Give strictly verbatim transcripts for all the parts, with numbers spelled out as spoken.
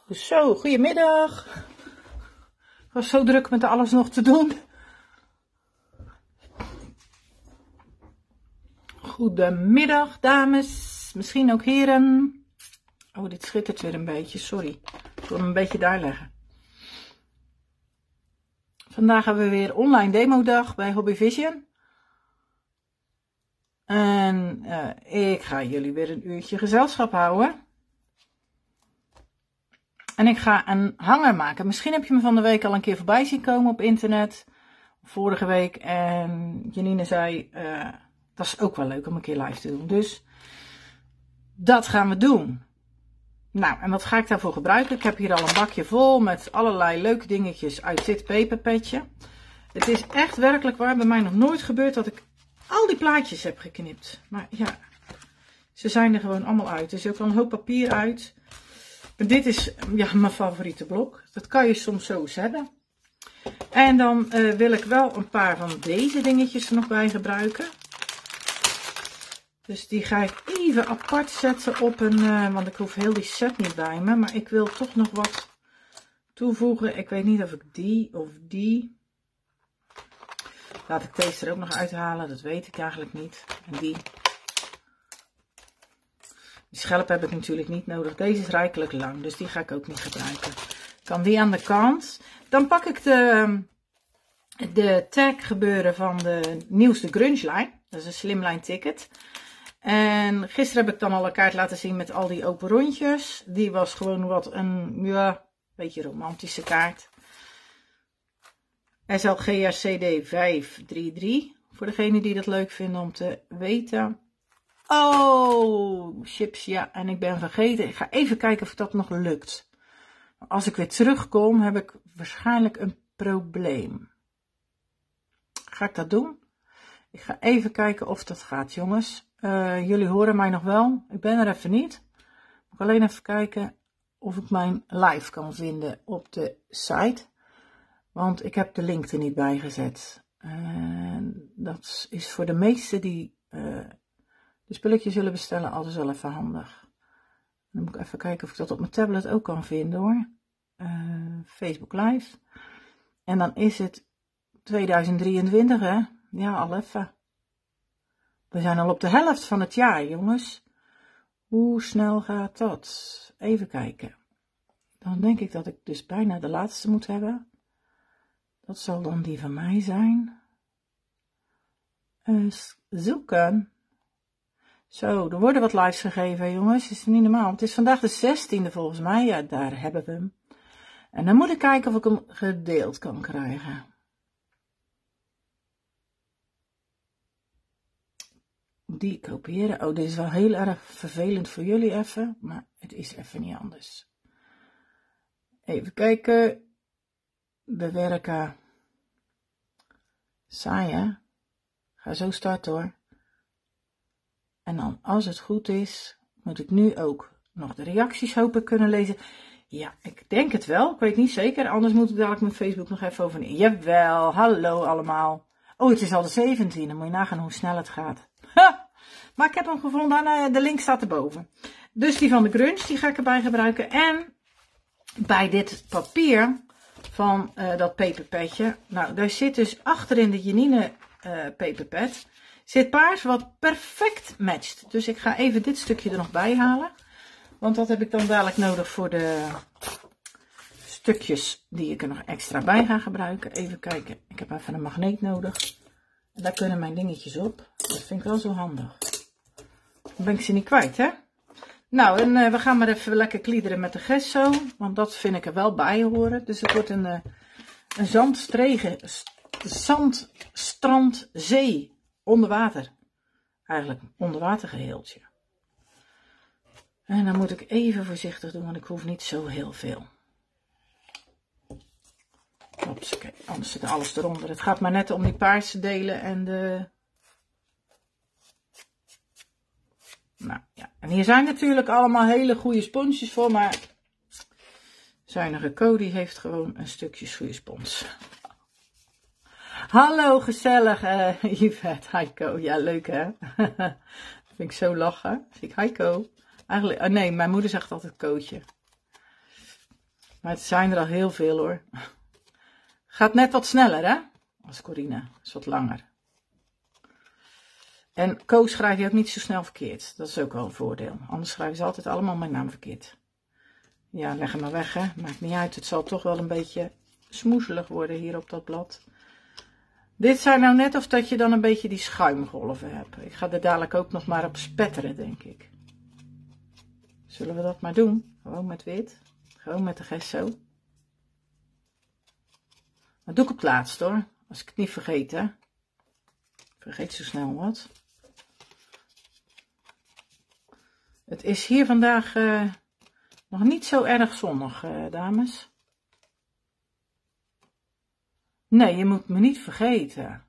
Zo, goedemiddag. Ik was zo druk met alles nog te doen. Goedemiddag, dames. Misschien ook heren. Oh, dit schittert weer een beetje. Sorry. Ik wil hem een beetje daar leggen. Vandaag hebben we weer online demodag bij Hobby Vision. En uh, ik ga jullie weer een uurtje gezelschap houden. En ik ga een hanger maken. Misschien heb je me van de week al een keer voorbij zien komen op internet. Vorige week. En Janine zei, uh, dat is ook wel leuk om een keer live te doen. Dus dat gaan we doen. Nou, en wat ga ik daarvoor gebruiken? Ik heb hier al een bakje vol met allerlei leuke dingetjes uit dit peperpetje. Het is echt werkelijk waar bij mij nog nooit gebeurd dat ik al die plaatjes heb geknipt. Maar ja, ze zijn er gewoon allemaal uit. Er is ook al een hoop papier uit. Maar dit is ja, mijn favoriete blok. Dat kan je soms zo eens hebben. En dan uh, wil ik wel een paar van deze dingetjes er nog bij gebruiken. Dus die ga ik even apart zetten op een, uh, want ik hoef heel die set niet bij me. Maar ik wil toch nog wat toevoegen. Ik weet niet of ik die of die. Laat ik deze er ook nog uithalen. Dat weet ik eigenlijk niet. En die. Die schelp heb ik natuurlijk niet nodig. Deze is rijkelijk lang. Dus die ga ik ook niet gebruiken. Kan die aan de kant. Dan pak ik de, de tag gebeuren van de nieuwste grunge lijn. Dat is een slimline ticket. En gisteren heb ik dan al een kaart laten zien met al die open rondjes. Die was gewoon wat een, ja, beetje romantische kaart. S L G R C D vijf drie drie. Voor degene die dat leuk vinden om te weten. Oh, chips, ja. En ik ben vergeten. Ik ga even kijken of dat nog lukt. Als ik weer terugkom, heb ik waarschijnlijk een probleem. Ga ik dat doen? Ik ga even kijken of dat gaat, jongens. Uh, jullie horen mij nog wel. Ik ben er even niet. Ik moet alleen even kijken of ik mijn live kan vinden op de site. Want ik heb de link er niet bij gezet. Uh, dat is voor de meesten die uh, de spulletjes zullen bestellen altijd wel even handig. Dan moet ik even kijken of ik dat op mijn tablet ook kan vinden hoor. Uh, Facebook Live. En dan is het tweeduizend drieëntwintig hè. Ja, al even. We zijn al op de helft van het jaar, jongens. Hoe snel gaat dat? Even kijken. Dan denk ik dat ik dus bijna de laatste moet hebben. Dat zal dan die van mij zijn. Eens zoeken. Zo, er worden wat lives gegeven, jongens. Dat is niet normaal. Het is vandaag de zestiende volgens mij. Ja, daar hebben we hem. En dan moet ik kijken of ik hem gedeeld kan krijgen. Die kopiëren. Oh, dit is wel heel erg vervelend voor jullie even. Maar het is even niet anders. Even kijken. Bewerken. Saai, hè? Ga zo starten, hoor. En dan, als het goed is, moet ik nu ook nog de reacties hopen kunnen lezen. Ja, ik denk het wel. Ik weet niet zeker. Anders moet ik dadelijk mijn Facebook nog even over. Jawel, hallo allemaal. Oh, het is al de zeventiende. Moet je nagaan hoe snel het gaat. Ha! Maar ik heb hem gevonden. De link staat erboven. Dus die van de grunge, die ga ik erbij gebruiken. En bij dit papier van uh, dat peperpetje. Nou, daar zit dus achterin de Janine uh, peperpet. Zit paars wat perfect matcht. Dus ik ga even dit stukje er nog bij halen. Want dat heb ik dan dadelijk nodig voor de stukjes die ik er nog extra bij ga gebruiken. Even kijken. Ik heb even een magneet nodig. En daar kunnen mijn dingetjes op. Dat vind ik wel zo handig. Dan ben ik ze niet kwijt, hè? Nou, en uh, we gaan maar even lekker kliederen met de gesso. Want dat vind ik er wel bij horen. Dus het wordt een, uh, een zandstregen, zand, strand, zee. Onder water. Eigenlijk onder water geheeltje. En dan moet ik even voorzichtig doen, want ik hoef niet zo heel veel. Ops, oké, anders zit alles eronder. Het gaat maar net om die paarse delen en de... Nou ja, en hier zijn natuurlijk allemaal hele goede sponsjes voor, maar zuinige Cody heeft gewoon een stukje schuurspons. Hallo, gezellig, uh, Yvette, Heiko. Ja, leuk hè? Dat vind ik zo lachen. Vind ik Heiko. Eigenlijk, oh nee, mijn moeder zegt altijd Kootje. Maar het zijn er al heel veel hoor. Gaat net wat sneller hè, als Corine. Is wat langer. En Koos schrijf je ook niet zo snel verkeerd. Dat is ook wel een voordeel. Anders schrijven ze altijd allemaal mijn naam verkeerd. Ja, leg hem maar weg hè. Maakt niet uit. Het zal toch wel een beetje smoezelig worden hier op dat blad. Dit zijn nou net of dat je dan een beetje die schuimgolven hebt. Ik ga er dadelijk ook nog maar op spetteren, denk ik. Zullen we dat maar doen? Gewoon met wit. Gewoon met de gesso. Dat doe ik op het laatst hoor. Als ik het niet vergeet hè. Vergeet zo snel wat. Het is hier vandaag uh, nog niet zo erg zonnig, uh, dames. Nee, je moet me niet vergeten.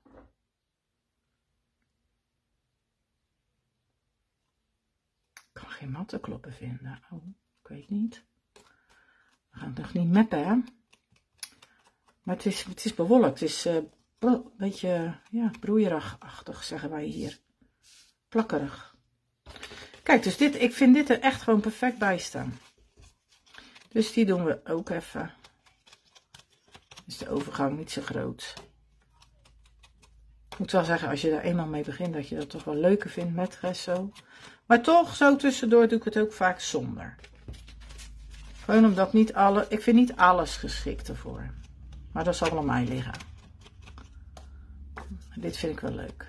Ik kan geen mattenkloppen vinden. Oh, ik weet niet. We gaan het nog niet meppen, hè? Maar het is, het is bewolkt. Het is uh, een beetje ja, broeierachtig, zeggen wij hier. Plakkerig. Kijk, dus dit, ik vind dit er echt gewoon perfect bij staan. Dus die doen we ook even. Is de overgang niet zo groot. Ik moet wel zeggen, als je daar eenmaal mee begint, dat je dat toch wel leuker vindt met gesso. Maar toch, zo tussendoor doe ik het ook vaak zonder. Gewoon omdat niet alle, ik vind niet alles geschikt ervoor. Maar dat zal wel aan mij liggen. Dit vind ik wel leuk.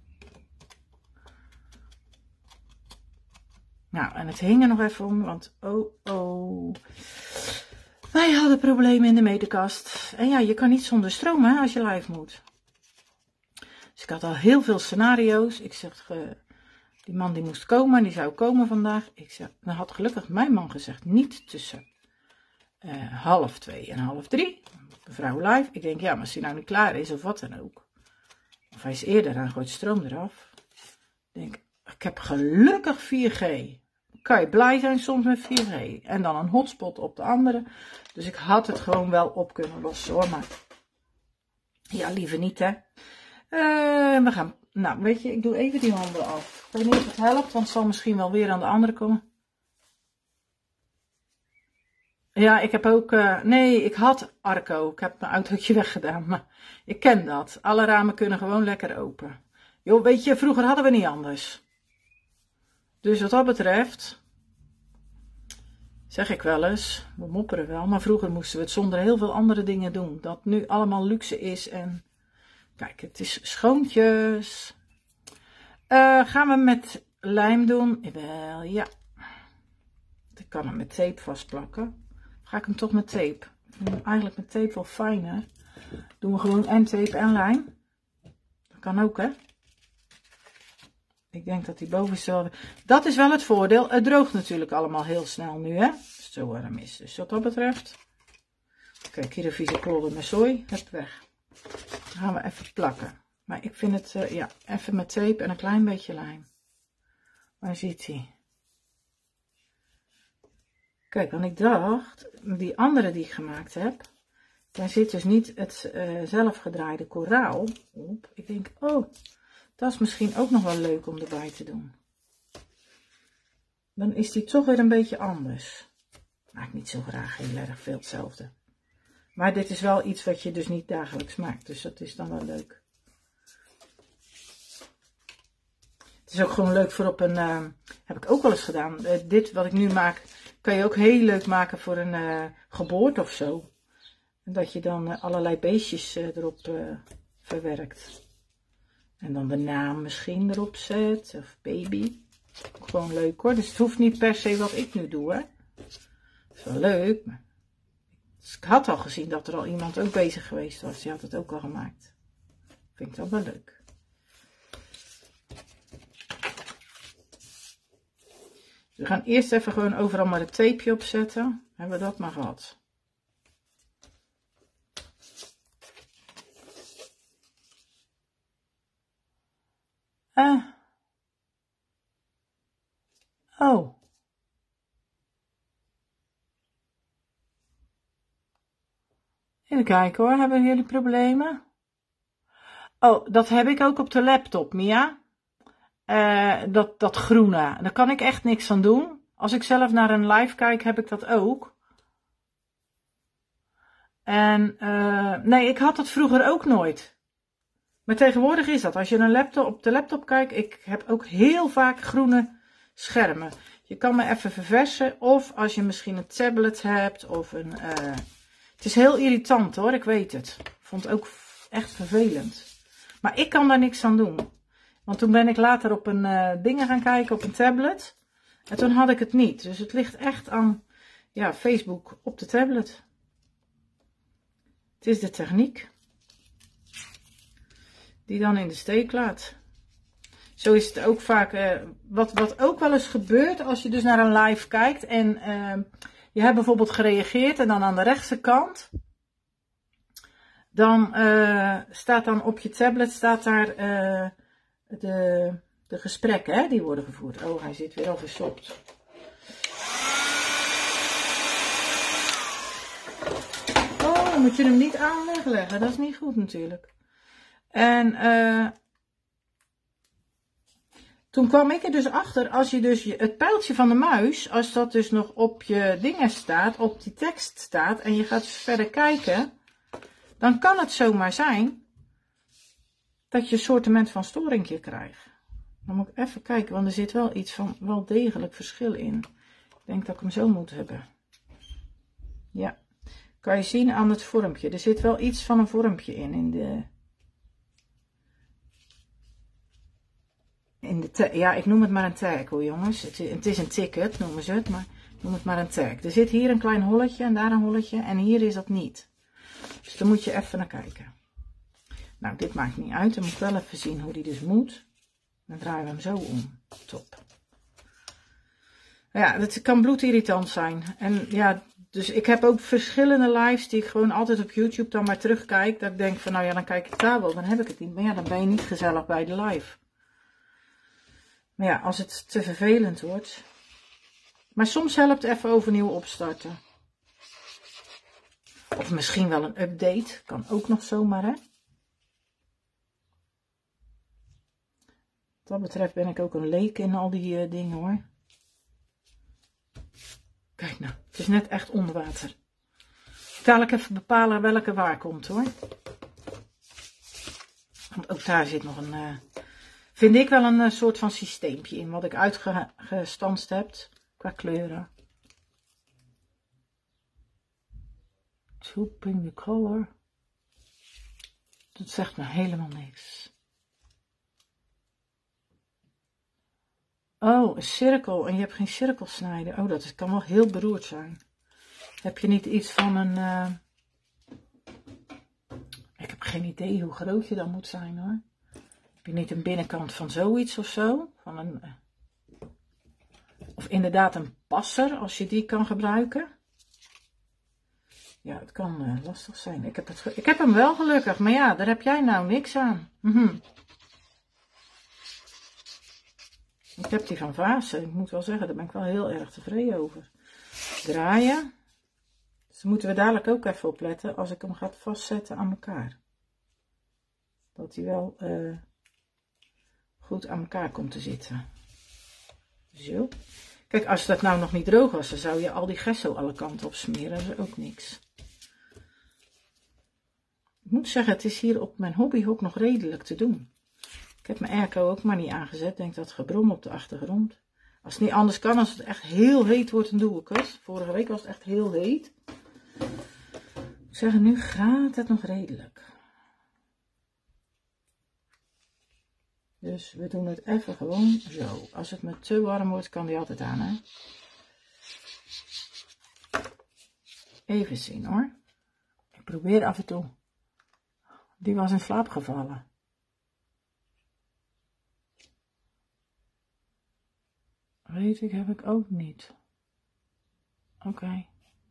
Nou, en het hing er nog even om, want oh, oh. Wij hadden problemen in de meterkast. En ja, je kan niet zonder stroom hè, als je live moet. Dus ik had al heel veel scenario's. Ik zeg, uh, die man die moest komen, die zou komen vandaag. Ik zeg, dan had gelukkig mijn man gezegd, niet tussen uh, half twee en half drie. Mevrouw live. Ik denk, ja, maar als hij nou niet klaar is of wat dan ook. Of hij is eerder, dan gooit de stroom eraf. Ik denk, ik heb gelukkig vier G. Kan je blij zijn soms met vier G. En dan een hotspot op de andere. Dus ik had het gewoon wel op kunnen lossen hoor. Maar ja, liever niet hè. Uh, we gaan, nou weet je, ik doe even die handen af. Ik weet niet of het helpt, want het zal misschien wel weer aan de andere komen. Ja, ik heb ook, uh, nee, ik had Arco. Ik heb mijn autootje weggedaan, maar ik ken dat. Alle ramen kunnen gewoon lekker open. Joh, weet je, vroeger hadden we niet anders. Dus wat dat betreft, zeg ik wel eens, we mopperen wel, maar vroeger moesten we het zonder heel veel andere dingen doen. Dat nu allemaal luxe is en, kijk, het is schoontjes. Uh, gaan we met lijm doen? Wel, ja. Ik kan hem met tape vastplakken. Ga ik hem toch met tape? Ik vind hem eigenlijk met tape wel fijner. Doen we gewoon en tape en lijm. Dat kan ook, hè? Ik denk dat die bovenste wel... Dat is wel het voordeel. Het droogt natuurlijk allemaal heel snel nu, hè? Als het zo warm is. Dus wat dat betreft... Kijk, hier de vieze polder met zooi. Hup, weg. Dan gaan we even plakken. Maar ik vind het, uh, ja, even met tape en een klein beetje lijm. Waar zit hij? Kijk, want ik dacht, die andere die ik gemaakt heb, daar zit dus niet het uh, zelfgedraaide koraal op. Ik denk, oh, dat is misschien ook nog wel leuk om erbij te doen. Dan is die toch weer een beetje anders. Maakt niet zo graag heel erg veel hetzelfde. Maar dit is wel iets wat je dus niet dagelijks maakt, dus dat is dan wel leuk. Het is ook gewoon leuk voor op een, uh, heb ik ook wel eens gedaan, uh, dit wat ik nu maak, kan je ook heel leuk maken voor een uh, geboorte of zo. En dat je dan uh, allerlei beestjes uh, erop uh, verwerkt. En dan de naam misschien erop zet, of baby. Ook gewoon leuk hoor, dus het hoeft niet per se wat ik nu doe hè. Dat is wel leuk, maar dus ik had al gezien dat er al iemand ook bezig geweest was, die had het ook al gemaakt. Vind ik dat wel leuk. We gaan eerst even gewoon overal maar het tapeje opzetten. Hebben we dat maar gehad. Uh. Oh. Even kijken hoor, hebben jullie problemen? Oh, dat heb ik ook op de laptop, Mia. Uh, dat, dat groene, daar kan ik echt niks aan doen. Als ik zelf naar een live kijk, heb ik dat ook. En uh, nee, ik had dat vroeger ook nooit. Maar tegenwoordig is dat. Als je een laptop, op de laptop kijkt, ik heb ook heel vaak groene schermen. Je kan me even verversen. Of als je misschien een tablet hebt. Of een, uh, het is heel irritant hoor, ik weet het. Ik vond het ook echt vervelend. Maar ik kan daar niks aan doen. Want toen ben ik later op een uh, dingen gaan kijken, op een tablet. En toen had ik het niet. Dus het ligt echt aan ja, Facebook op de tablet. Het is de techniek die dan in de steek laat. Zo is het ook vaak, uh, wat, wat ook wel eens gebeurt als je dus naar een live kijkt en uh, je hebt bijvoorbeeld gereageerd en dan aan de rechtse kant, dan uh, staat dan op je tablet, staat daar uh, de, de gesprekken hè, die worden gevoerd. Oh, hij zit weer al verstopt. Oh, dan moet je hem niet aan wegleggen, dat is niet goed natuurlijk. En uh, toen kwam ik er dus achter, als je dus je, het pijltje van de muis, als dat dus nog op je dingen staat, op die tekst staat, en je gaat verder kijken, dan kan het zomaar zijn dat je een soortement van storingje krijgt. Dan moet ik even kijken, want er zit wel iets van wel degelijk verschil in. Ik denk dat ik hem zo moet hebben. Ja, kan je zien aan het vormpje. Er zit wel iets van een vormpje in, in de... In de ja, ik noem het maar een tag hoor jongens. Het is, het is een ticket, noemen ze het, maar noem het maar een tag. Er zit hier een klein holletje en daar een holletje en hier is dat niet. Dus daar moet je even naar kijken. Nou, dit maakt niet uit. Dan moet ik wel even zien hoe die dus moet. Dan draaien we hem zo om. Top. Ja, het kan bloedirritant zijn. En ja, dus ik heb ook verschillende lives die ik gewoon altijd op YouTube dan maar terugkijk. Dat ik denk van, nou ja, dan kijk ik daar wel, dan heb ik het niet. Maar ja, dan ben je niet gezellig bij de live. Maar ja, als het te vervelend wordt. Maar soms helpt even overnieuw opstarten. Of misschien wel een update. Kan ook nog zomaar, hè. Wat dat betreft ben ik ook een leek in al die uh, dingen, hoor. Kijk nou, het is net echt onder water. Dadelijk even bepalen welke waar komt, hoor. Want ook daar zit nog een... Uh, vind ik wel een uh, soort van systeempje in. Wat ik uitgestanst heb. Qua kleuren. Chooping the color. Dat zegt me helemaal niks. Oh, een cirkel. En je hebt geen cirkel snijden. Oh, dat kan wel heel beroerd zijn. Heb je niet iets van een... Uh... Ik heb geen idee hoe groot je dan moet zijn, hoor. Heb je niet een binnenkant van zoiets of zo? Van een... Of inderdaad een passer, als je die kan gebruiken. Ja, het kan uh, lastig zijn. Ik heb, het ge... ik heb hem wel gelukkig, maar ja, daar heb jij nou niks aan. Mm-hmm. Ik heb die van Vaassen. Ik moet wel zeggen, daar ben ik wel heel erg tevreden over. Draaien. Dus daar moeten we dadelijk ook even op letten als ik hem ga vastzetten aan elkaar. Dat hij wel uh, goed aan elkaar komt te zitten. Zo. Kijk, als dat nou nog niet droog was, dan zou je al die gesso alle kanten op smeren. Dat is ook niks. Ik moet zeggen, het is hier op mijn hobbyhok nog redelijk te doen. Ik heb mijn airco ook maar niet aangezet. Ik denk dat gebrom op de achtergrond. Als het niet anders kan, als het echt heel heet wordt, dan doe ik het. Vorige week was het echt heel heet. Ik zeg, nu gaat het nog redelijk. Dus we doen het even gewoon zo. Als het me te warm wordt, kan die altijd aan, hè. Even zien, hoor. Ik probeer af en toe. Die was in slaap gevallen. Weet ik, heb ik ook niet. Oké. Okay.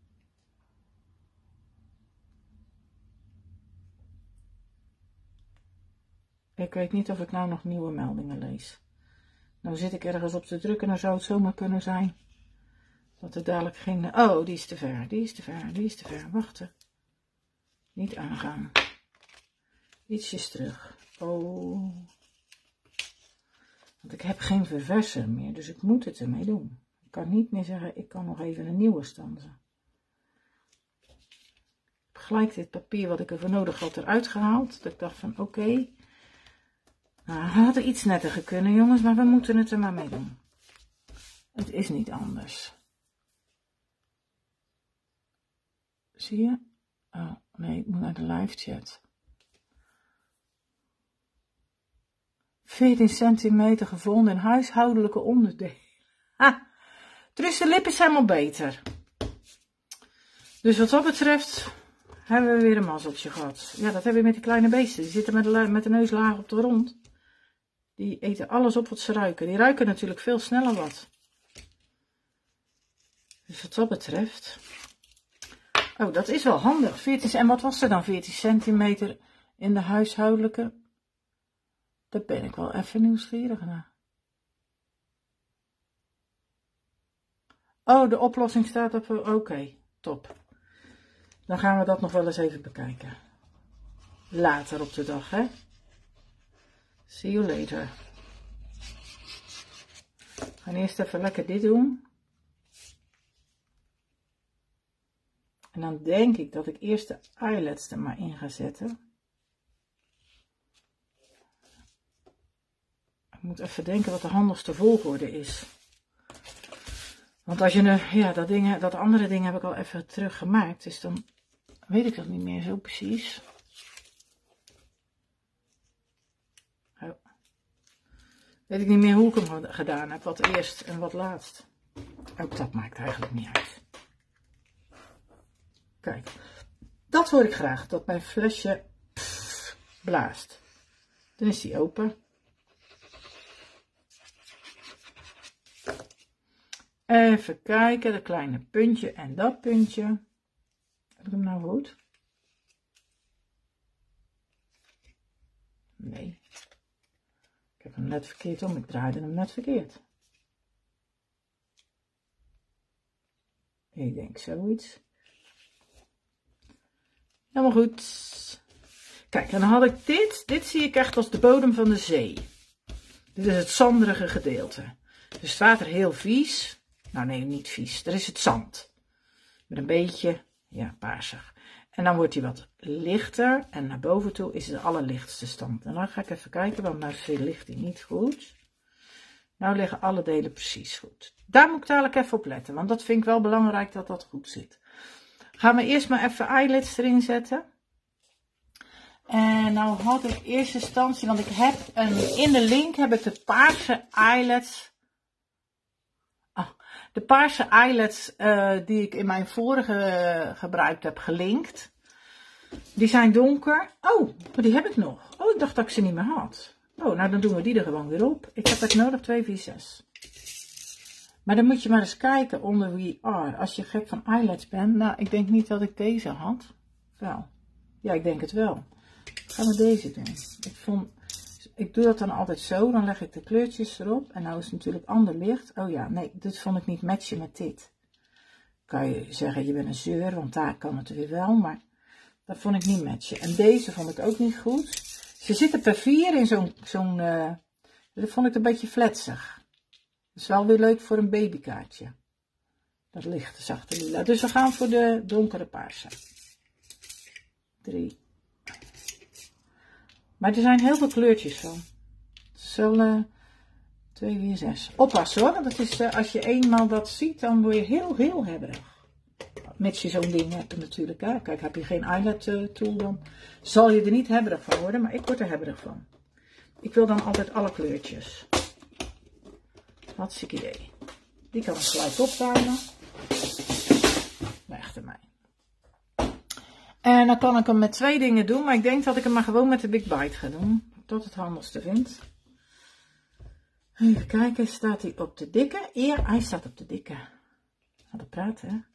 Ik weet niet of ik nou nog nieuwe meldingen lees. Nou zit ik ergens op te drukken, dan zou het zomaar kunnen zijn. Dat er dadelijk geen... Oh, die is te ver, die is te ver, die is te ver. Wachten. Niet aangaan. Ietsjes terug. Oh... Want ik heb geen ververser meer, dus ik moet het ermee doen. Ik kan niet meer zeggen, ik kan nog even een nieuwe stanza. Ik heb gelijk dit papier wat ik ervoor nodig had eruit gehaald. Dat ik dacht van oké. Okay. Nou, we hadden iets netter kunnen jongens, maar we moeten het er maar mee doen. Het is niet anders. Zie je? Oh nee, ik moet naar de live chat. veertien centimeter gevonden in huishoudelijke onderdelen. Ha! Dus de lip is helemaal beter. Dus wat dat betreft hebben we weer een mazzeltje gehad. Ja, dat hebben we met die kleine beesten. Die zitten met de, met de neus laag op de grond. Die eten alles op wat ze ruiken. Die ruiken natuurlijk veel sneller wat. Dus wat dat betreft. Oh, dat is wel handig. veertien, en wat was er dan? veertien centimeter in de huishoudelijke. Daar ben ik wel even nieuwsgierig naar. Oh, de oplossing staat op. Oké, okay, top. Dan gaan we dat nog wel eens even bekijken. Later op de dag, hè. See you later. We gaan eerst even lekker dit doen. En dan denk ik dat ik eerst de eyelets er maar in ga zetten. Ik moet even denken wat de handigste volgorde is. Want als je nu, ja, dat, ding, dat andere ding heb ik al even teruggemaakt. Dus dan weet ik dat niet meer zo precies. Oh. Weet ik niet meer hoe ik hem gedaan heb. Wat eerst en wat laatst. Ook dat maakt eigenlijk niet uit. Kijk, dat hoor ik graag. Dat mijn flesje pff, blaast. Dan is die open. Even kijken, dat kleine puntje en dat puntje. Heb ik hem nou goed? Nee. Ik heb hem net verkeerd om, ik draaide hem net verkeerd. Ik denk zoiets. Helemaal goed. Kijk, en dan had ik dit. Dit zie ik echt als de bodem van de zee. Dit is het zanderige gedeelte. Dus het water heel vies. Nou nee, niet vies. Er is het zand. Met een beetje, ja, paarsig. En dan wordt hij wat lichter. En naar boven toe is het de allerlichtste stand. En dan ga ik even kijken, want nou ligt hij niet goed. Nou liggen alle delen precies goed. Daar moet ik dadelijk even op letten. Want dat vind ik wel belangrijk dat dat goed zit. Gaan we eerst maar even eyelets erin zetten. En nou had ik in eerste instantie, want ik heb een, in de link heb ik de paarse eyelets. Ah, de paarse eyelets uh, die ik in mijn vorige uh, gebruikt heb gelinkt. Die zijn donker. Oh, maar die heb ik nog. Oh, ik dacht dat ik ze niet meer had. Oh, nou dan doen we die er gewoon weer op. Ik heb het nodig, twee vier zes. Maar dan moet je maar eens kijken onder We Are. Als je gek van eyelets bent. Nou, ik denk niet dat ik deze had. Wel. Ja, ik denk het wel. Gaan we deze doen. Ik, vond, ik doe dat dan altijd zo. Dan leg ik de kleurtjes erop. En nou is het natuurlijk ander licht. Oh ja, nee, dit vond ik niet matchen met dit. Kan je zeggen, je bent een zeur. Want daar kan het weer wel. Maar dat vond ik niet matchen. En deze vond ik ook niet goed. Ze zitten per vier in zo'n... zo'n uh, dat vond ik een beetje fletsig. Dat is wel weer leuk voor een babykaartje. Dat lichte zachte lila. Dus we gaan voor de donkere paarse. Drie. Maar er zijn heel veel kleurtjes van. Het is wel uh, twee, vier, zes. Oppassen hoor. Want het is, uh, als je eenmaal dat ziet, dan word je heel, heel hebberig. Mits je zo'n ding hebt natuurlijk. Hè. Kijk, heb je geen eyelet uh, tool, dan zal je er niet hebberig van worden. Maar ik word er hebberig van. Ik wil dan altijd alle kleurtjes. Hartstikke idee. Die kan ik gelijk opruimen. Weg ermee. En dan kan ik hem met twee dingen doen. Maar ik denk dat ik hem maar gewoon met de Big Bite ga doen. Dat het handigste vind. Even kijken. Staat hij op de dikke? Ja, hij staat op de dikke. Gaan we praten, hè?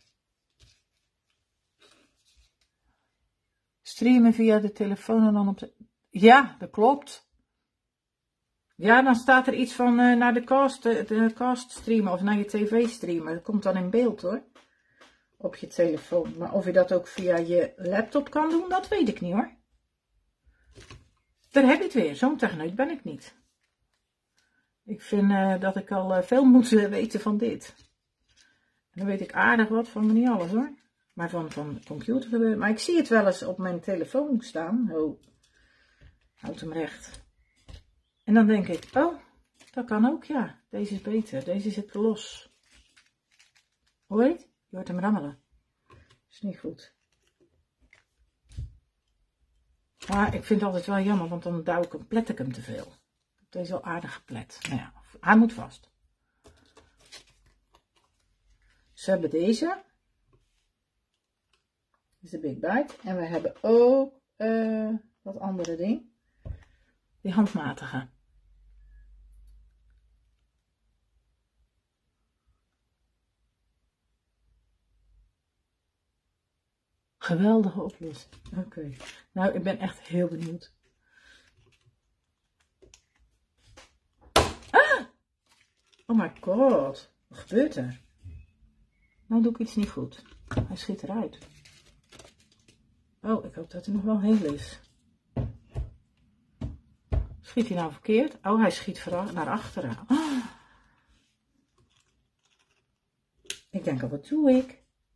Streamen via de telefoon en dan op de... Ja, dat klopt. Ja, dan staat er iets van uh, naar de cast, de, de cast streamen of naar je tv streamen. Dat komt dan in beeld hoor. Op je telefoon. Maar of je dat ook via je laptop kan doen, dat weet ik niet hoor. Daar heb je het weer. Zo'n techneut ben ik niet. Ik vind uh, dat ik al uh, veel moet uh, weten van dit. En dan weet ik aardig wat van, maar niet alles hoor. Maar van, van de computer. Maar ik zie het wel eens op mijn telefoon staan. Oh, houd hem recht. En dan denk ik, oh, dat kan ook, ja. Deze is beter. Deze zit los. Hoe heet? Je hoort hem rammelen. Is niet goed. Maar ik vind het altijd wel jammer, want dan duw ik hem, plet ik hem te veel. Deze is al aardig geplet. Nou ja, hij moet vast. Dus we hebben deze. Dat is de Big Bite. En we hebben ook uh, dat andere ding. Die handmatige. Geweldige oplossing. Oké. Okay. Nou, ik ben echt heel benieuwd. Ah! Oh my god. Wat gebeurt er? Nou doe ik iets niet goed. Hij schiet eruit. Oh, ik hoop dat hij nog wel heel is. Schiet hij nou verkeerd? Oh, hij schiet naar achteren. Oh. Ik denk al, wat doe ik?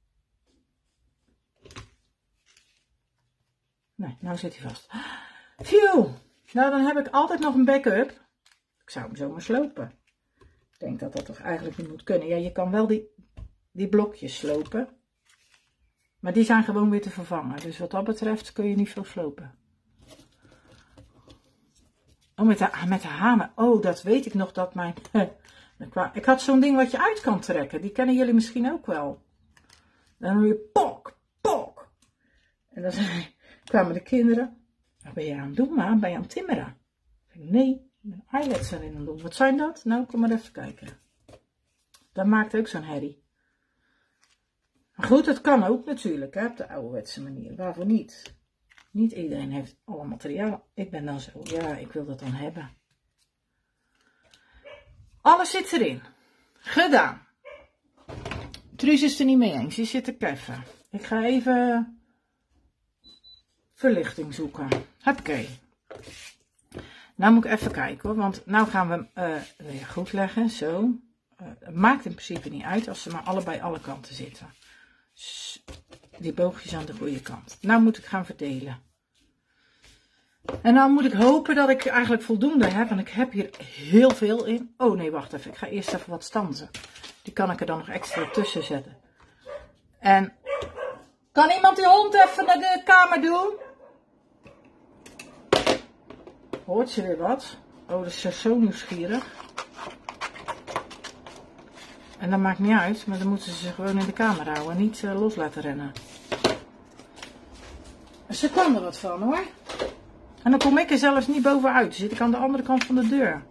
Nee, nou zit hij vast. Phew! Nou, dan heb ik altijd nog een backup. Ik zou hem zomaar slopen. Ik denk dat dat toch eigenlijk niet moet kunnen. Ja, je kan wel die, die blokjes slopen. Maar die zijn gewoon weer te vervangen. Dus wat dat betreft kun je niet veel slopen. Oh, met de, met de hamer. Oh, dat weet ik nog dat mijn... Ik had zo'n ding wat je uit kan trekken. Die kennen jullie misschien ook wel. Dan hoor je pok, pok. En dan kwamen de kinderen. Wat ben je aan het doen, ma? Ben je aan het timmeren? Ik zei, nee, ik ben eyelets erin aan het doen. Wat zijn dat? Nou, kom maar even kijken. Dat maakt ook zo'n herrie. Maar goed, dat kan ook natuurlijk, hè, op de ouderwetse manier. Waarvoor niet? Niet iedereen heeft alle materiaal. Ik ben dan zo, ja, ik wil dat dan hebben. Alles zit erin. Gedaan. Truus is er niet mee eens. Die zit te keffen. Ik ga even verlichting zoeken. Oké. Nou moet ik even kijken hoor. Want nou gaan we hem uh, weer goed leggen. Zo. Uh, het maakt in principe niet uit als ze maar allebei alle kanten zitten. Dus die boogjes aan de goede kant. Nou moet ik gaan verdelen. En dan moet ik hopen dat ik eigenlijk voldoende heb. Want ik heb hier heel veel in. Oh nee, wacht even. Ik ga eerst even wat stanzen. Die kan ik er dan nog extra tussen zetten. En kan iemand die hond even naar de kamer doen? Hoort ze weer wat? Oh, dat is zo nieuwsgierig. En dat maakt niet uit. Maar dan moeten ze gewoon in de kamer houden. Niet uh, los laten rennen. Ze kan er wat van hoor. En dan kom ik er zelfs niet bovenuit. Dan zit ik aan de andere kant van de deur.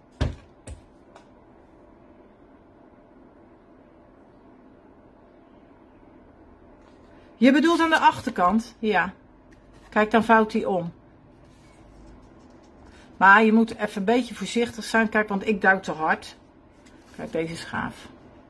Je bedoelt aan de achterkant? Ja. Kijk, dan vouwt hij om. Maar je moet even een beetje voorzichtig zijn. Kijk, want ik duw te hard. Kijk, deze is gaaf.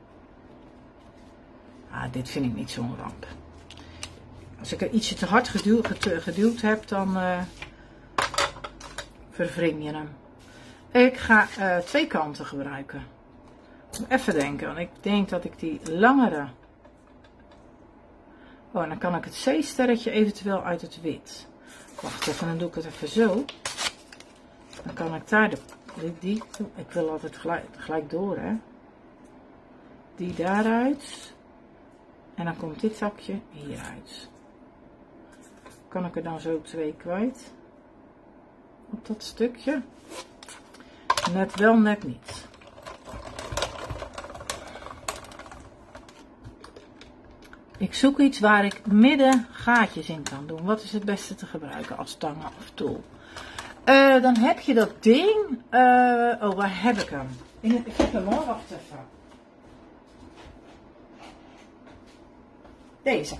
Ah, dit vind ik niet zo'n ramp. Als ik er ietsje te hard geduwd, geduwd heb, dan uh, verwring je hem. Ik ga uh, twee kanten gebruiken. Even denken, want ik denk dat ik die langere... Oh, en dan kan ik het C-sterretje eventueel uit het wit. Wacht even, dan doe ik het even zo. Dan kan ik daar de... Die, die, ik wil altijd gelijk, gelijk door, hè. Die daaruit. En dan komt dit zakje hieruit. Kan ik er dan zo twee kwijt. Op dat stukje. Net wel, net niet. Ik zoek iets waar ik midden gaatjes in kan doen. Wat is het beste te gebruiken als tangen of tool? Uh, dan heb je dat ding. Uh, oh, waar heb ik hem? Ik heb hem hoor, wacht even. Deze.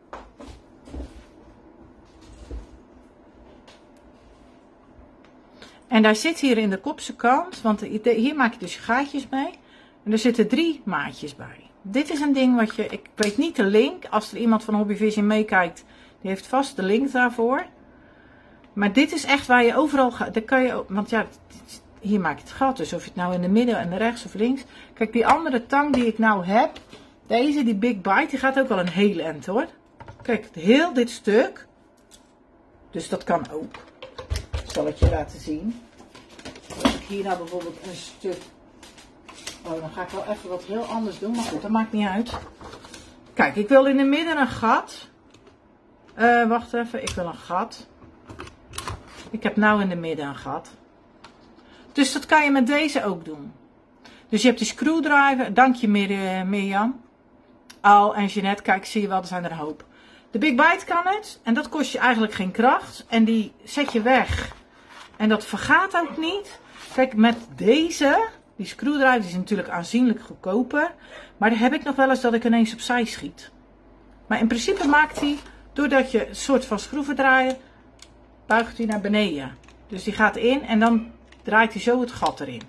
En daar zit hier in de kopse kant, want hier maak je dus je gaatjes mee. En er zitten drie maatjes bij. Dit is een ding wat je, ik weet niet de link, als er iemand van Hobby Vision meekijkt, die heeft vast de link daarvoor. Maar dit is echt waar je overal gaat, daar kan je, want ja, hier maak je het gat, dus of je het nou in de midden en rechts of links. Kijk, die andere tang die ik nou heb, deze, die Big Bite, die gaat ook wel een heel eind hoor. Kijk, heel dit stuk. Dus dat kan ook. Dat zal ik je laten zien. Als ik hier nou bijvoorbeeld een stuk... Oh, dan ga ik wel even wat heel anders doen. Maar goed, dat maakt niet uit. Kijk, ik wil in het midden een gat. Uh, wacht even, ik wil een gat. Ik heb nou in de midden een gat. Dus dat kan je met deze ook doen. Dus je hebt die screwdriver. Dank je Mir Mirjam. Al en Jeanette, kijk, zie je wel, er zijn er een hoop. De Big Bite kan het. En dat kost je eigenlijk geen kracht. En die zet je weg. En dat vergaat ook niet. Kijk, met deze, die screwdriver, die is natuurlijk aanzienlijk goedkoper. Maar dan heb ik nog wel eens dat ik ineens opzij schiet. Maar in principe maakt hij, doordat je een soort van schroeven draait, buigt hij naar beneden. Dus die gaat in en dan draait hij zo het gat erin.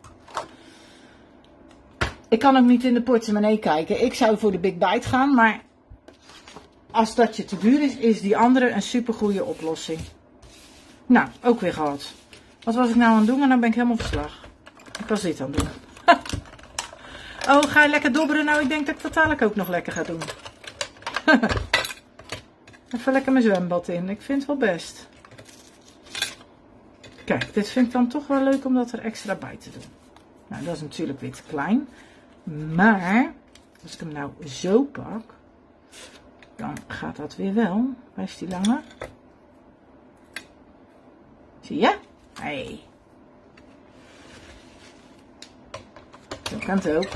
Ik kan ook niet in de portemonnee kijken. Ik zou voor de Big Bite gaan, maar als dat je te duur is, is die andere een super goede oplossing. Nou, ook weer gehad. Wat was ik nou aan het doen? En dan ben ik helemaal verslag. Ik was dit aan het doen. Oh, ga je lekker dobberen? Nou, ik denk dat ik dat dadelijk ook nog lekker ga doen. Even lekker mijn zwembad in. Ik vind het wel best. Kijk, dit vind ik dan toch wel leuk om dat er extra bij te doen. Nou, dat is natuurlijk weer te klein. Maar, als ik hem nou zo pak, dan gaat dat weer wel. Waar is die lange? Zie je? Hey. Zo kan het ook.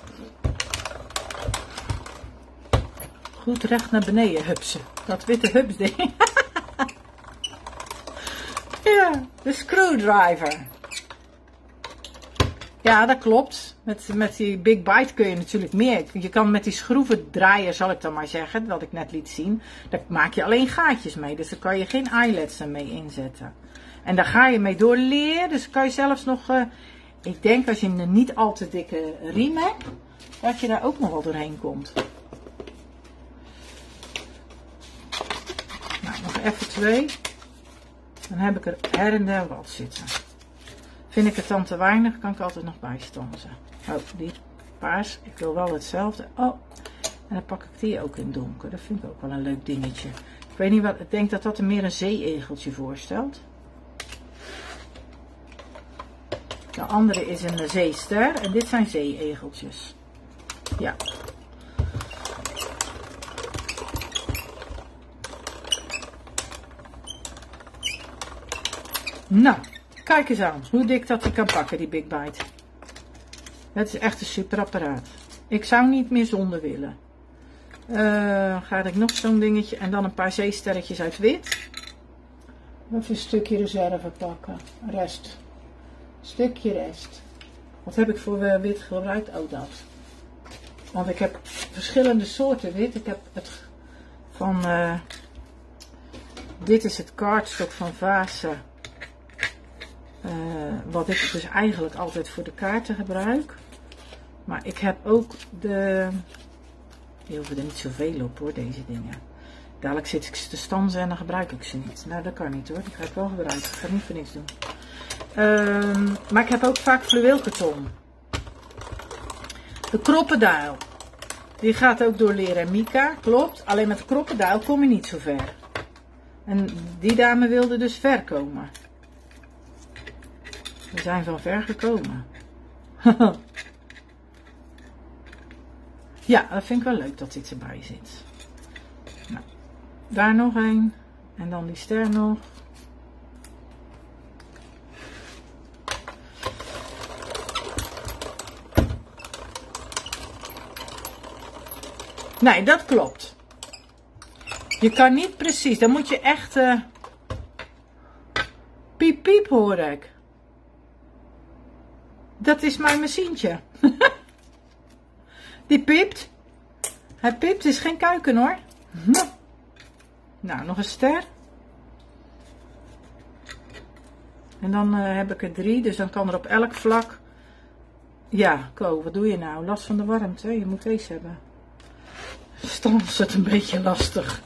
Goed recht naar beneden hupsen. Dat witte hups ding. Ja, de screwdriver. Ja, dat klopt. Met, met die Big Bite kun je natuurlijk meer. Je kan met die schroeven draaien, zal ik dan maar zeggen, wat ik net liet zien. Daar maak je alleen gaatjes mee. Dus daar kan je geen eyelets mee inzetten. En daar ga je mee door leer. Dus kan je zelfs nog, uh, ik denk als je een niet al te dikke riem hebt, dat je daar ook nog wel doorheen komt. Nou, nog even twee. Dan heb ik er her en der wat zitten. Vind ik het dan te weinig, kan ik altijd nog bijstanzen. Oh, die paars. Ik wil wel hetzelfde. Oh, en dan pak ik die ook in donker. Dat vind ik ook wel een leuk dingetje. Ik weet niet wat, ik denk dat dat er meer een zee-egeltje voorstelt. De andere is een zeester en dit zijn zee-egeltjes. Ja. Nou, kijk eens aan hoe dik dat hij kan pakken, die Big Bite. Het is echt een super apparaat. Ik zou niet meer zonder willen. Uh, ga ik nog zo'n dingetje en dan een paar zeesterretjes uit wit. Even een stukje reserve pakken. Rest. Stukje rest. Wat heb ik voor uh, wit gebruikt? Oh, dat. Want ik heb verschillende soorten wit. Ik heb het van... Uh, dit is het kaartstok van Vase. Uh, wat ik dus eigenlijk altijd voor de kaarten gebruik. Maar ik heb ook de... Die hoeven er niet zoveel op hoor, deze dingen. Dadelijk zit ik ze te stanzen en dan gebruik ik ze niet. Nou, dat kan niet hoor. Die ga ik wel gebruiken. Ik ga het niet voor niks doen. Um, maar ik heb ook vaak fluweelkarton. De kroppendaal. Die gaat ook door leer en mica. Klopt. Alleen met de kroppendaal kom je niet zo ver. En die dame wilde dus ver komen. We zijn van ver gekomen. Ja, dat vind ik wel leuk dat dit erbij zit. Nou, daar nog een. En dan die ster nog. Nee, dat klopt. Je kan niet precies. Dan moet je echt... Uh, piep piep hoor ik. Dat is mijn machientje. Die piept. Hij piept. Het is geen kuiken hoor. Nou, nog een ster. En dan uh, heb ik er drie. Dus dan kan er op elk vlak... Ja, Ko, wat doe je nou? Last van de warmte. Je moet deze hebben. Dan is het een beetje lastig.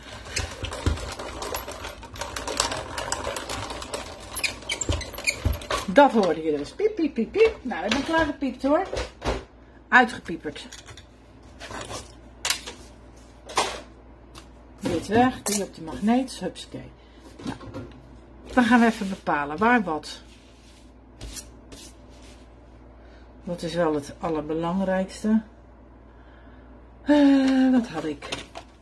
Dat hoorde je dus. Piep, piep, piep, piep. Nou, ik ben klaar gepiept hoor. Uitgepieperd. Dit weg, die op de magneet, hupsakee. Nou, dan gaan we even bepalen waar wat. Dat is wel het allerbelangrijkste. Uh, wat had ik?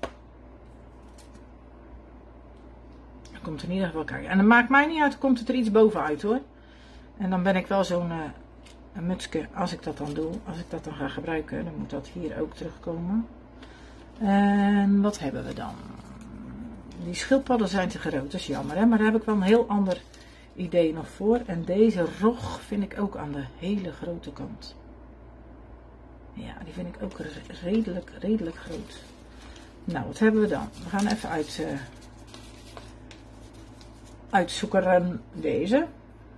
Er komt in ieder geval kijken. En dat maakt mij niet uit, komt het er iets bovenuit hoor. En dan ben ik wel zo'n uh, een mutsje, als ik dat dan doe, als ik dat dan ga gebruiken, dan moet dat hier ook terugkomen. En wat hebben we dan? Die schildpadden zijn te groot, dat is jammer hè, maar daar heb ik wel een heel ander idee nog voor. En deze rog vind ik ook aan de hele grote kant. Ja, die vind ik ook redelijk, redelijk groot. Nou, wat hebben we dan? We gaan even uit, uh, uitzoeken deze.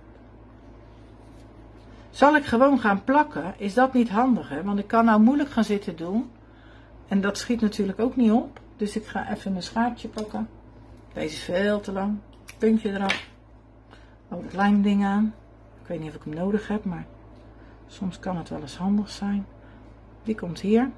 Zal ik gewoon gaan plakken? Is dat niet handig hè? Want ik kan nou moeilijk gaan zitten doen. En dat schiet natuurlijk ook niet op. Dus ik ga even mijn schaartje pakken. Deze is veel te lang. Puntje eraf. Oh, het lijmding aan. Ik weet niet of ik hem nodig heb, maar soms kan het wel eens handig zijn. Die komt hier.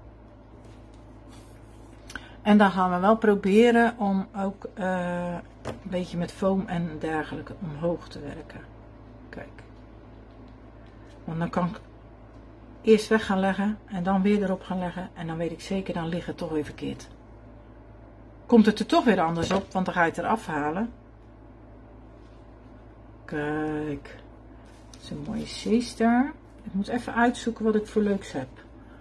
En dan gaan we wel proberen om ook uh, een beetje met foam en dergelijke omhoog te werken. Kijk. Want dan kan ik eerst weg gaan leggen en dan weer erop gaan leggen. En dan weet ik zeker, dan ligt het toch weer verkeerd. Komt het er toch weer anders op, want dan ga je het eraf halen. Kijk. Dat is een mooie zeester. Ik moet even uitzoeken wat ik voor leuks heb.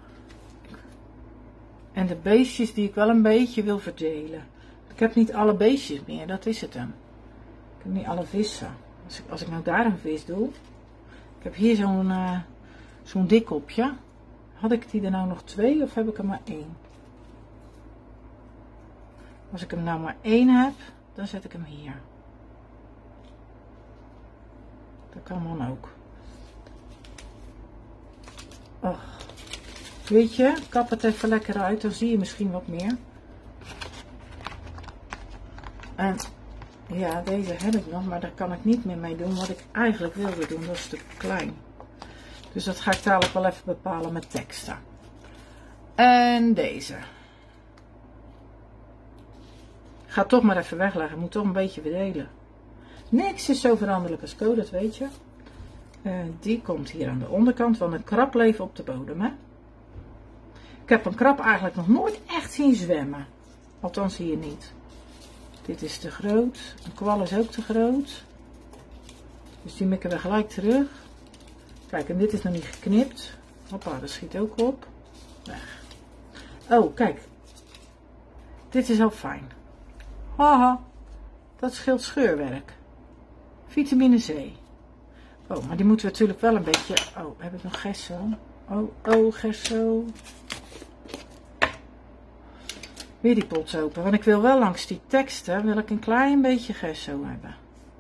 En de beestjes die ik wel een beetje wil verdelen. Ik heb niet alle beestjes meer, dat is het hem. Ik heb niet alle vissen. Als ik, als ik nou daar een vis doe. Ik heb hier zo'n uh, zo'n dikkopje. Had ik die er nou nog twee of heb ik er maar één? Als ik hem nou maar één heb, dan zet ik hem hier. Dat kan dan ook. Och. Weet je, kap het even lekker uit, dan zie je misschien wat meer. En ja, deze heb ik nog, maar daar kan ik niet meer mee doen wat ik eigenlijk wilde doen. Dat is te klein. Dus dat ga ik dadelijk wel even bepalen met teksten. En deze. Ik ga het toch maar even wegleggen. Ik moet toch een beetje verdelen. Niks is zo veranderlijk als code, dat weet je. Uh, die komt hier aan de onderkant, want een krab leeft op de bodem, hè. Ik heb een krab eigenlijk nog nooit echt zien zwemmen. Althans hier niet. Dit is te groot. Een kwal is ook te groot. Dus die mikken we gelijk terug. Kijk, en dit is nog niet geknipt. Hoppa, dat schiet ook op. Weg. Oh, kijk. Dit is al fijn. Haha. Dat scheelt scheurwerk. Vitamine C. Oh, maar die moeten we natuurlijk wel een beetje... Oh, heb ik nog gesso? Oh, oh, gesso. Weer die pot open. Want ik wil wel langs die teksten, wil ik een klein beetje gesso hebben.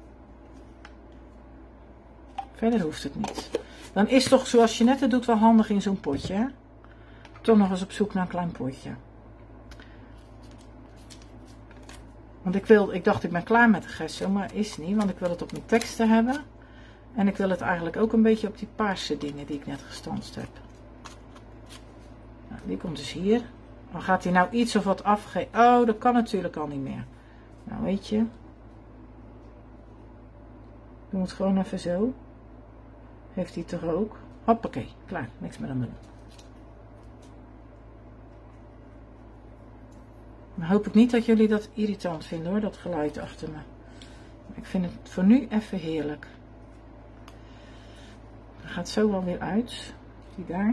Verder hoeft het niet. Dan is toch zoals je net het doet wel handig in zo'n potje. Hè? Toch nog eens op zoek naar een klein potje. Want ik, wil, ik dacht ik ben klaar met de gesso, maar is niet. Want ik wil het op mijn teksten hebben. En ik wil het eigenlijk ook een beetje op die paarse dingen die ik net gestanst heb. Nou, die komt dus hier. Dan gaat hij nou iets of wat afgeven. Oh, dat kan natuurlijk al niet meer. Nou, weet je. Doe het gewoon even zo. Heeft hij toch ook. Hoppakee, klaar. Niks meer aan doen. Dan hoop ik niet dat jullie dat irritant vinden hoor, dat geluid achter me. Ik vind het voor nu even heerlijk. Dat gaat zo wel weer uit. Die daar.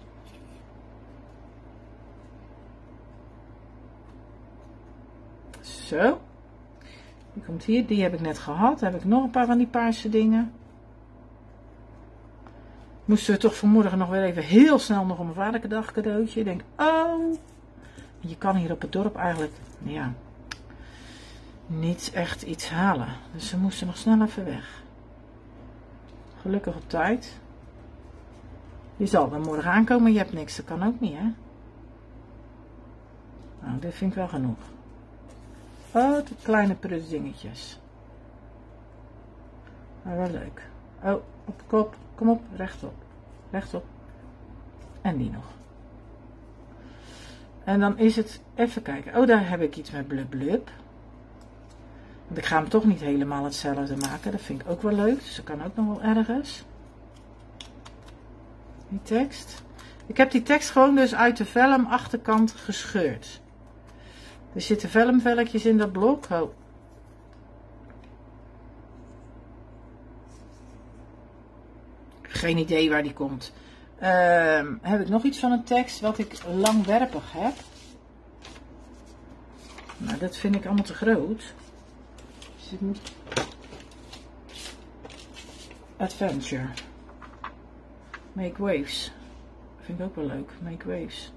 Zo. Die komt hier. Die heb ik net gehad. Dan heb ik nog een paar van die paarse dingen. Moesten we toch vanmorgen nog weer even heel snel nog een vaderdag cadeautje. Ik denk, oh. Je kan hier op het dorp eigenlijk, ja, niet echt iets halen. Dus ze moesten nog snel even weg. Gelukkig op tijd. Je zal dan morgen aankomen, je hebt niks. Dat kan ook niet, hè. Nou, dit vind ik wel genoeg. Oh, de kleine prut dingetjes. Maar wel leuk. Oh, op de kop. Kom op, rechtop. Rechtop. En die nog. En dan is het, even kijken. Oh, daar heb ik iets met blub blub. Want ik ga hem toch niet helemaal hetzelfde maken. Dat vind ik ook wel leuk. Dus dat kan ook nog wel ergens. Die tekst. Ik heb die tekst gewoon dus uit de vellum achterkant gescheurd. Er zitten vellumvelletjes in dat blok. Oh. Geen idee waar die komt. Uh, heb ik nog iets van een tekst wat ik langwerpig heb. Nou, dat vind ik allemaal te groot. Dus ik moet... Adventure. Make waves. Dat vind ik ook wel leuk. Make waves.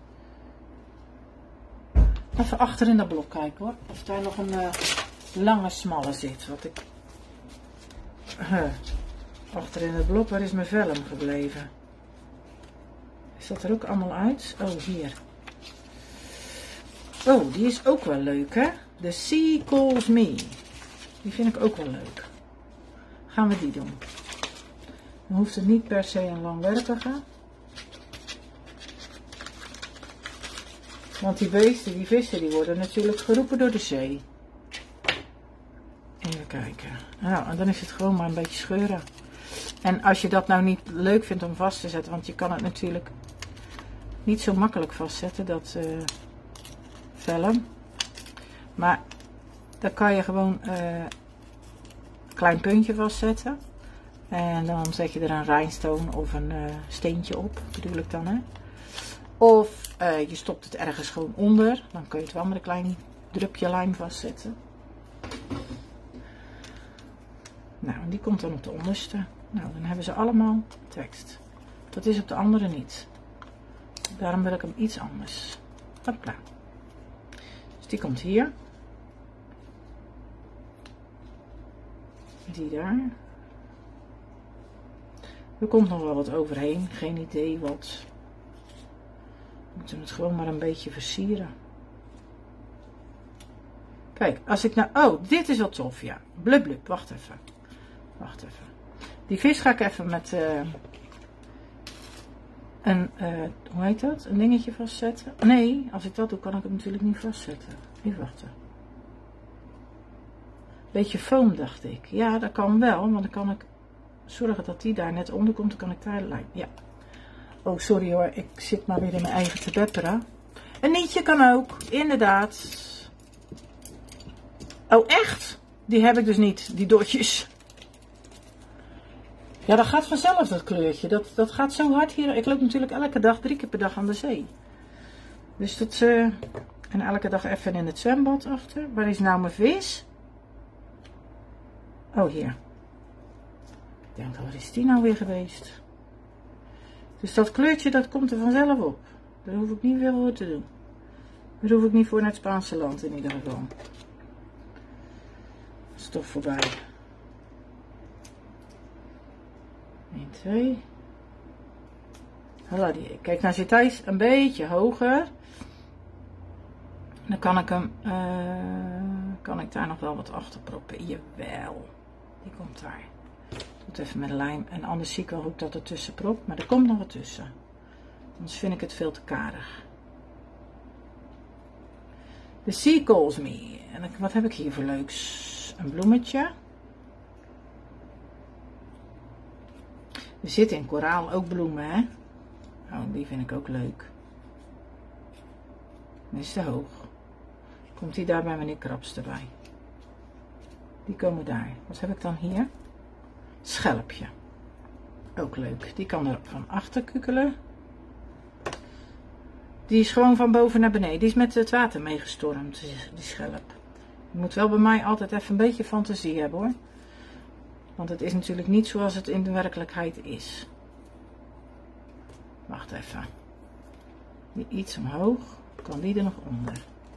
Even achter in dat blok kijken hoor. Of daar nog een uh, lange smalle zit. Wat ik... Uh, achter in het blok, waar is mijn vellum gebleven? Is dat er ook allemaal uit? Oh, hier. Oh, die is ook wel leuk, hè? The Sea Calls Me. Die vind ik ook wel leuk. Gaan we die doen. Dan hoeft het niet per se een langwerpige. Want die beesten, die vissen, die worden natuurlijk geroepen door de zee. Even kijken. Nou, en dan is het gewoon maar een beetje scheuren. En als je dat nou niet leuk vindt om vast te zetten, want je kan het natuurlijk niet zo makkelijk vastzetten, dat uh, vellum. Maar dan kan je gewoon uh, een klein puntje vastzetten. En dan zet je er een rhinestone of een uh, steentje op, bedoel ik dan, hè. Of uh, je stopt het ergens gewoon onder. Dan kun je het wel met een klein drupje lijm vastzetten. Nou, die komt dan op de onderste. Nou, dan hebben ze allemaal tekst. Dat is op de andere niet. Daarom wil ik hem iets anders. Hopla. Dus die komt hier. Die daar. Er komt nog wel wat overheen. Geen idee wat. We moeten het gewoon maar een beetje versieren. Kijk, als ik nou... Oh, dit is wel tof, ja. Blub blub, wacht even. Wacht even. Die vis ga ik even met uh, een, uh, hoe heet dat? Een dingetje vastzetten. Nee, als ik dat doe kan ik hem natuurlijk niet vastzetten. Even wachten. Beetje foam dacht ik. Ja, dat kan wel, want dan kan ik zorgen dat die daar net onder komt. Dan kan ik daar lijm. Ja. Oh, sorry hoor, ik zit maar weer in mijn eigen te bepperen. Een nietje kan ook, inderdaad. Oh, echt? Die heb ik dus niet, die dotjes. Ja, dat gaat vanzelf, dat kleurtje. Dat, dat gaat zo hard hier. Ik loop natuurlijk elke dag, drie keer per dag aan de zee. Dus dat... Uh, en elke dag even in het zwembad achter. Waar is nou mijn vis? Oh, hier. Ik denk, waar is die nou weer geweest? Dus dat kleurtje, dat komt er vanzelf op. Daar hoef ik niet veel voor te doen. Daar hoef ik niet voor naar het Spaanse land in ieder geval. Stof voorbij. één, twee. Halla die. Kijk, nou zit hij een beetje hoger. Dan kan ik hem, uh, kan ik daar nog wel wat achter proppen. Jawel. Die komt daar. Doe even met lijm. En anders zie ik wel hoe ik dat ertussen prop. Maar er komt nog wat tussen. Anders vind ik het veel te karig. The Sea Calls Me. En wat heb ik hier voor leuks? Een bloemetje. Er zitten in koraal ook bloemen, hè? Oh, die vind ik ook leuk. Die is te hoog. Komt die daar bij meneer Krabs erbij? Die komen daar. Wat heb ik dan hier? Schelpje. Ook leuk. Die kan er van achter kukelen. Die is gewoon van boven naar beneden. Die is met het water meegestormd, die schelp. Je moet wel bij mij altijd even een beetje fantasie hebben, hoor. Want het is natuurlijk niet zoals het in de werkelijkheid is. Wacht even. Die iets omhoog. Kan die er nog onder?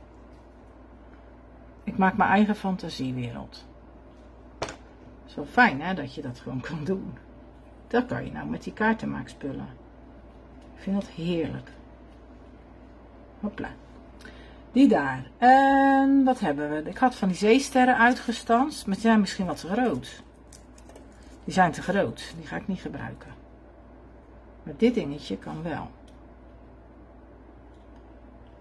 Ik maak mijn eigen fantasiewereld. Het is wel fijn, hè, dat je dat gewoon kan doen. Dat kan je nou met die kaartenmaakspullen. Ik vind dat heerlijk. Hopla. Die daar. En wat hebben we? Ik had van die zeesterren uitgestanst. Maar die zijn misschien wat te groot. Die zijn te groot. Die ga ik niet gebruiken. Maar dit dingetje kan wel.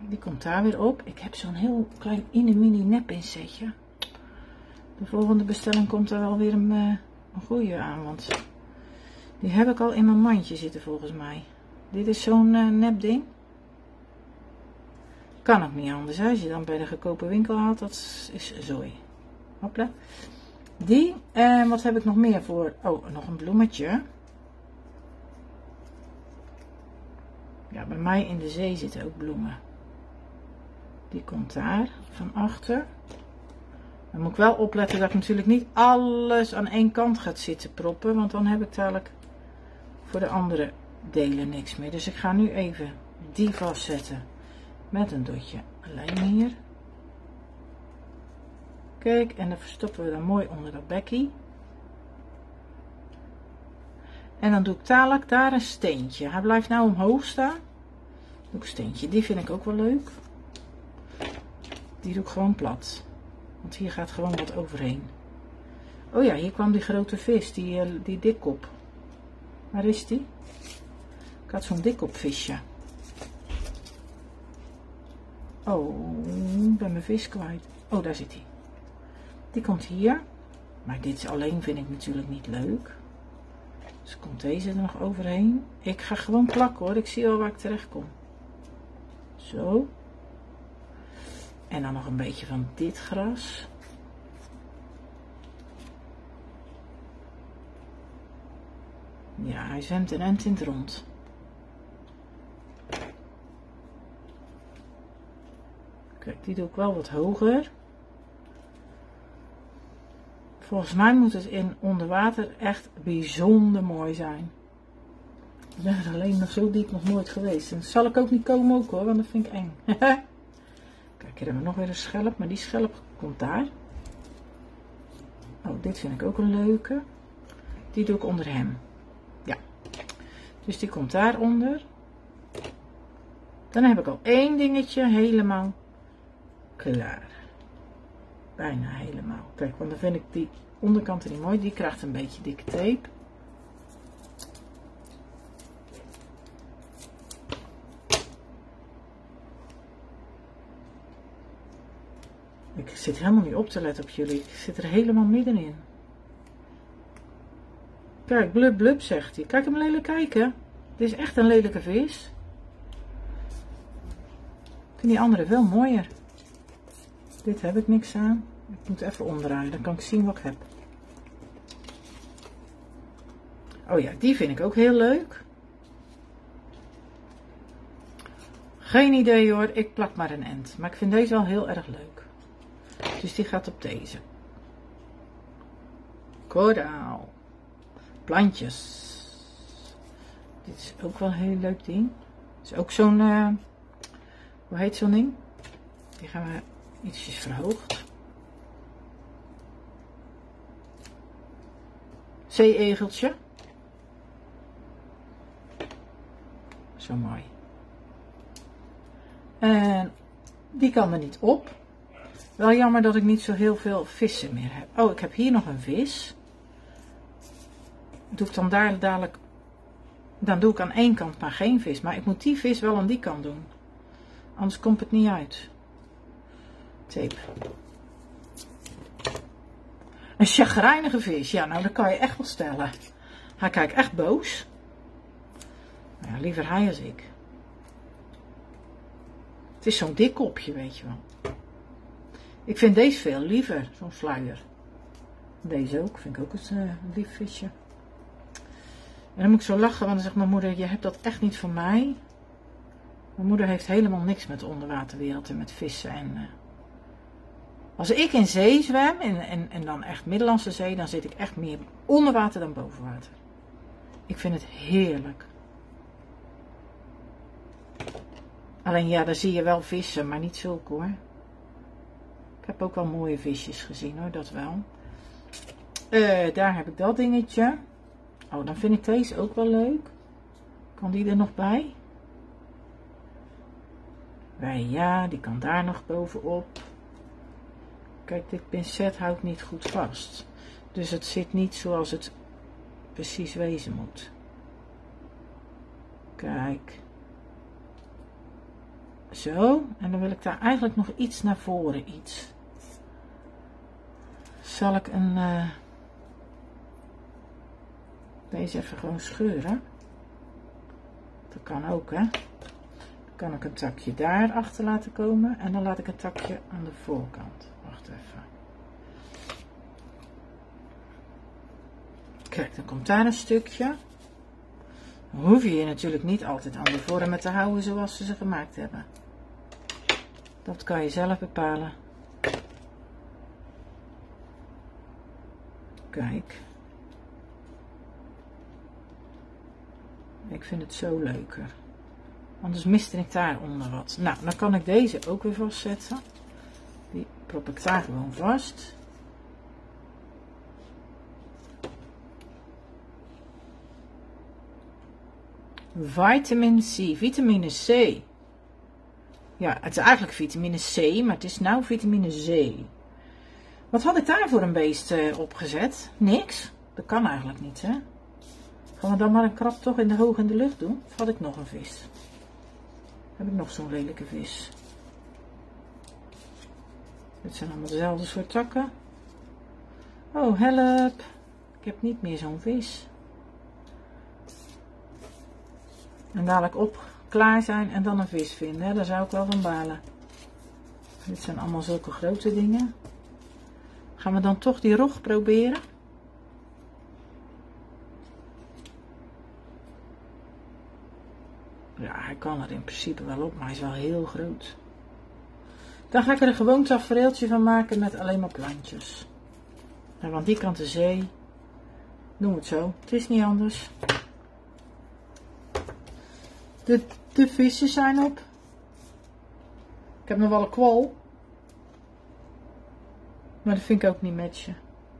die komt daar weer op. Ik heb zo'n heel klein mini nep insetje. De volgende bestelling komt er wel weer een, uh, een goede aan, want die heb ik al in mijn mandje zitten volgens mij. Dit is zo'n uh, nep ding. Kan ook niet anders. Hè? Als je dan bij de goedkope winkel haalt, dat is zooi. Hopla. Die. En wat heb ik nog meer voor? Oh, nog een bloemetje. Ja, bij mij in de zee zitten ook bloemen. Die komt daar van achter. Dan moet ik wel opletten dat ik natuurlijk niet alles aan één kant gaat zitten proppen. Want dan heb ik dadelijk voor de andere delen niks meer. Dus ik ga nu even die vastzetten. Met een dotje lijm hier. Kijk, en dan verstoppen we dan mooi onder dat bekkie. En dan doe ik dadelijk daar een steentje. Hij blijft nou omhoog staan. Doe ik een steentje. Die vind ik ook wel leuk. Die doe ik gewoon plat. Want hier gaat gewoon wat overheen. Oh ja, hier kwam die grote vis. Die, uh, die dikkop. Waar is die? Ik had zo'n dikkopvisje. Oh, ik ben mijn vis kwijt. Oh, daar zit hij. Die komt hier. Maar dit alleen vind ik natuurlijk niet leuk. Dus komt deze er nog overheen. Ik ga gewoon plakken hoor. Ik zie al waar ik terecht kom. Zo. En dan nog een beetje van dit gras. Ja, hij zwemt en ent in het rond. Kijk, die doe ik wel wat hoger. Volgens mij moet het in onder water echt bijzonder mooi zijn. Ik ben er alleen nog zo diep nog nooit geweest. En dat zal ik ook niet komen ook hoor, want dat vind ik eng. Kijk, hier hebben we nog weer een schelp, maar die schelp komt daar. Oh, dit vind ik ook een leuke. Die doe ik onder hem. Ja. Dus die komt daaronder. Dan heb ik al één dingetje helemaal klaar. Bijna helemaal. Kijk, want dan vind ik die onderkant niet mooi. Die krijgt een beetje dikke tape. Ik zit helemaal niet op te letten op jullie. Ik zit er helemaal middenin. Kijk, blub blub zegt hij. Kijk hem lelijk kijken. Dit is echt een lelijke vis. Ik vind die andere veel mooier. Dit heb ik niks aan. Ik moet even omdraaien. Dan kan ik zien wat ik heb. Oh ja, die vind ik ook heel leuk. Geen idee hoor. Ik plak maar een end. Maar ik vind deze wel heel erg leuk. Dus die gaat op deze. Koraal. Plantjes. Dit is ook wel een heel leuk ding. Dit is ook zo'n... Uh, hoe heet zo'n ding? Die gaan we ietsjes verhoogd. Zee-egeltje. Zo mooi. En die kan er niet op. Wel jammer dat ik niet zo heel veel vissen meer heb. Oh, ik heb hier nog een vis. Doe ik dan daar dadelijk... Dan doe ik aan één kant maar geen vis. Maar ik moet die vis wel aan die kant doen. Anders komt het niet uit. Tape. Een chagrijnige vis. Ja, nou dat kan je echt wel stellen. Hij kijkt echt boos. Nou ja, liever hij als ik. Het is zo'n dik kopje, weet je wel. Ik vind deze veel liever, zo'n sluier. Deze ook, vind ik ook een uh, lief visje. En dan moet ik zo lachen, want dan zegt mijn moeder, je hebt dat echt niet van mij. Mijn moeder heeft helemaal niks met de onderwaterwereld en met vissen. En, uh, als ik in zee zwem, en, en, en dan echt Middellandse Zee, dan zit ik echt meer onder water dan boven water. Ik vind het heerlijk. Alleen ja, daar zie je wel vissen, maar niet zulke hoor. Ik heb ook wel mooie visjes gezien hoor, dat wel. Uh, daar heb ik dat dingetje. Oh, dan vind ik deze ook wel leuk. Kan die er nog bij? Wij, ja, die kan daar nog bovenop. Kijk, dit pincet houdt niet goed vast. Dus het zit niet zoals het precies wezen moet. Kijk. Zo, en dan wil ik daar eigenlijk nog iets naar voren, iets. Zal ik een, uh, deze even gewoon scheuren? Dat kan ook, hè. Dan kan ik een takje daar achter laten komen en dan laat ik een takje aan de voorkant. Wacht even. Kijk, dan komt daar een stukje. Dan hoef je je natuurlijk niet altijd aan de vormen te houden zoals ze ze gemaakt hebben. Dat kan je zelf bepalen. Kijk. Ik vind het zo leuker. Anders miste ik daaronder wat. Nou, dan kan ik deze ook weer vastzetten. Die prop ik daar gewoon vast. Vitamine C. Vitamine C. Ja, het is eigenlijk vitamine C, maar het is nou vitamine C. Wat had ik daar voor een beest uh, opgezet? Niks. Dat kan eigenlijk niet, hè? Gaan we dan maar een krab toch in de hoog in de lucht doen? Of had ik nog een vis? Heb ik nog zo'n lelijke vis? Dit zijn allemaal dezelfde soort takken. Oh, help. Ik heb niet meer zo'n vis. En dadelijk op klaar zijn en dan een vis vinden. Hè? Daar zou ik wel van balen. Dit zijn allemaal zulke grote dingen. Gaan we dan toch die rog proberen? Ja, hij kan er in principe wel op, maar hij is wel heel groot. Dan ga ik er een gewoon tafereeltje van maken met alleen maar plantjes. En van die kant de zee. Doen we het zo. Het is niet anders. De, de vissen zijn op. Ik heb nog wel een kwal. Maar dat vind ik ook niet matchen.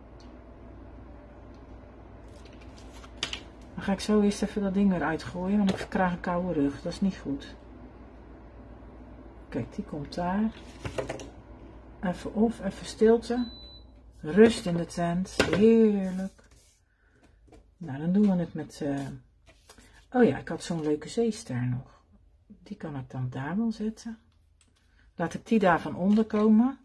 Dan ga ik zo eerst even dat ding eruit gooien, want ik krijg een koude rug. Dat is niet goed. Kijk, die komt daar. Even of, even stilte. Rust in de tent. Heerlijk. Nou, dan doen we het met... Uh... Oh ja, ik had zo'n leuke zeester nog. Die kan ik dan daar wel zetten. Laat ik die daar van onder komen.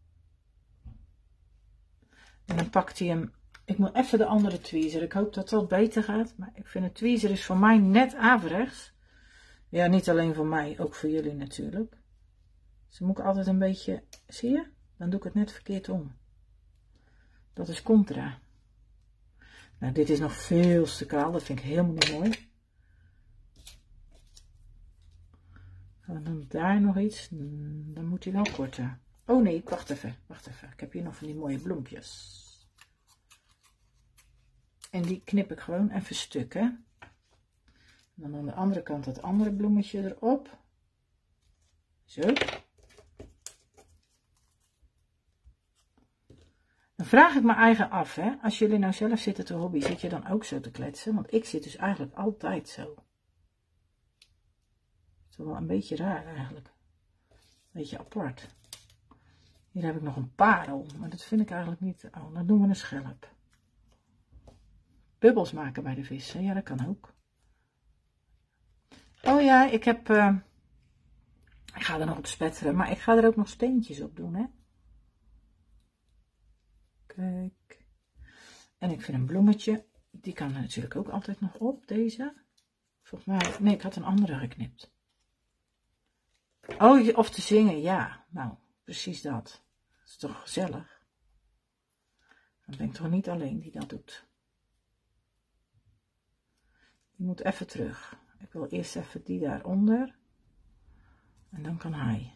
En dan pakt hij hem... Ik moet even de andere tweezer. Ik hoop dat dat beter gaat. Maar ik vind het tweezer is voor mij net averechts. Ja, niet alleen voor mij. Ook voor jullie natuurlijk. Dus dan moet ik altijd een beetje... Zie je? Dan doe ik het net verkeerd om. Dat is contra. Nou, dit is nog veel te kaal. Dat vind ik helemaal niet mooi. En dan daar nog iets. Dan moet hij wel korter. Oh nee, wacht even. Wacht even. Ik heb hier nog van die mooie bloempjes. En die knip ik gewoon even stuk, hè. En dan aan de andere kant het andere bloemetje erop. Zo. Dan vraag ik me eigen af, hè. Als jullie nou zelf zitten te hobby, zit je dan ook zo te kletsen? Want ik zit dus eigenlijk altijd zo. Dat is wel een beetje raar eigenlijk. Een beetje apart. Hier heb ik nog een parel, maar dat vind ik eigenlijk niet. Oh, dan doen we een schelp. Bubbels maken bij de vissen, ja dat kan ook. Oh ja, ik heb, uh, ik ga er nog op spetteren, maar ik ga er ook nog steentjes op doen, hè. Kijk. En ik vind een bloemetje, die kan er natuurlijk ook altijd nog op, deze. Volgens mij, nee, ik had een andere geknipt. Oh, of te zingen, ja. Nou, precies dat. Dat is toch gezellig. Dan ben ik toch niet alleen die dat doet. Die moet even terug. Ik wil eerst even die daaronder. En dan kan hij.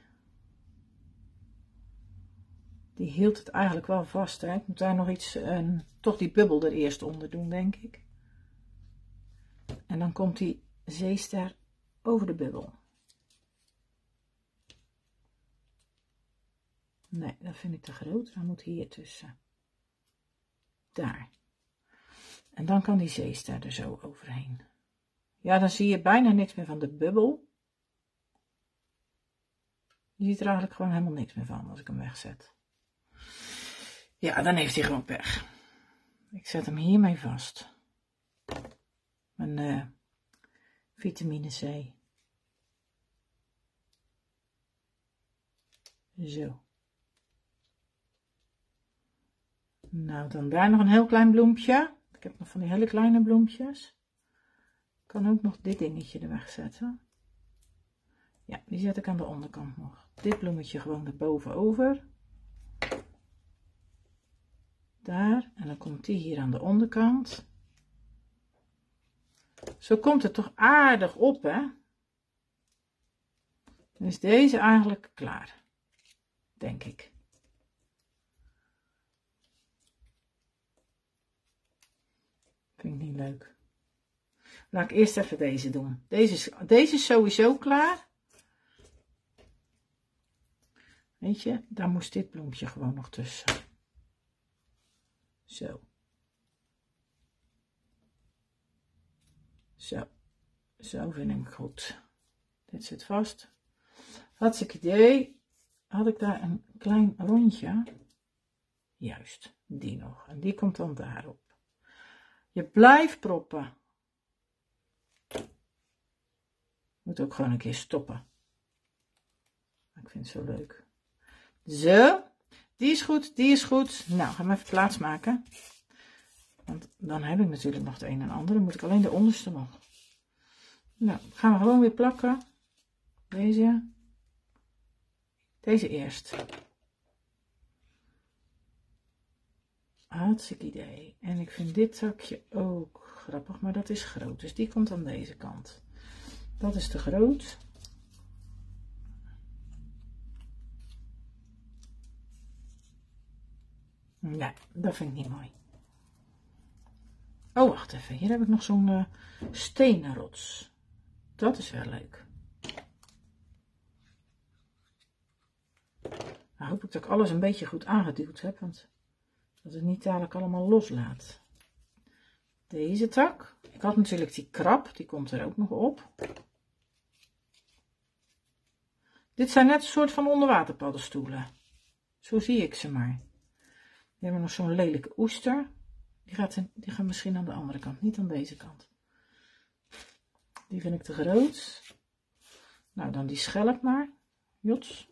Die hield het eigenlijk wel vast. Hè? Ik moet daar nog iets, uh, toch die bubbel er eerst onder doen, denk ik. En dan komt die zeester over de bubbel. Nee, dat vind ik te groot. Hij moet hier tussen. Daar. En dan kan die zeester er zo overheen. Ja, dan zie je bijna niks meer van de bubbel. Je ziet er eigenlijk gewoon helemaal niks meer van als ik hem wegzet. Ja, dan heeft hij gewoon pech. Ik zet hem hiermee vast. Mijn uh, vitamine C. Zo. Nou, dan daar nog een heel klein bloempje. Ik heb nog van die hele kleine bloempjes. Ik kan ook nog dit dingetje er wegzetten. Ja, die zet ik aan de onderkant nog. Dit bloemetje gewoon erboven over. Daar. En dan komt die hier aan de onderkant. Zo komt het toch aardig op, hè? Dan is deze eigenlijk klaar. Denk ik. Vind ik niet leuk. Laat ik eerst even deze doen. Deze is, deze is sowieso klaar. Weet je, daar moest dit bloempje gewoon nog tussen. Zo. Zo. Zo vind ik goed. Dit zit vast. Hartstikke idee. Had ik daar een klein rondje. Juist, die nog. En die komt dan daarop. Je blijft proppen. Moet ook gewoon een keer stoppen. Ik vind het zo leuk. Zo. Die is goed, die is goed. Nou, gaan we even plaats maken. Want dan heb ik natuurlijk nog het een en ander. Dan moet ik alleen de onderste nog. Nou, gaan we gewoon weer plakken. Deze. Deze eerst. Hartstikke idee. En ik vind dit zakje ook grappig, maar dat is groot. Dus die komt aan deze kant. Dat is te groot. Nee, dat vind ik niet mooi. Oh, wacht even. Hier heb ik nog zo'n uh, stenen rots. Dat is wel leuk. Nou hoop ik dat ik alles een beetje goed aangeduwd heb, want dat het niet dadelijk allemaal loslaat. Deze tak. Ik had natuurlijk die krab, die komt er ook nog op. Dit zijn net een soort van onderwaterpaddenstoelen. Zo zie ik ze maar. We hebben nog zo'n lelijke oester. Die gaat, die gaat misschien aan de andere kant, niet aan deze kant. Die vind ik te groot. Nou, dan die schelp maar. Jots.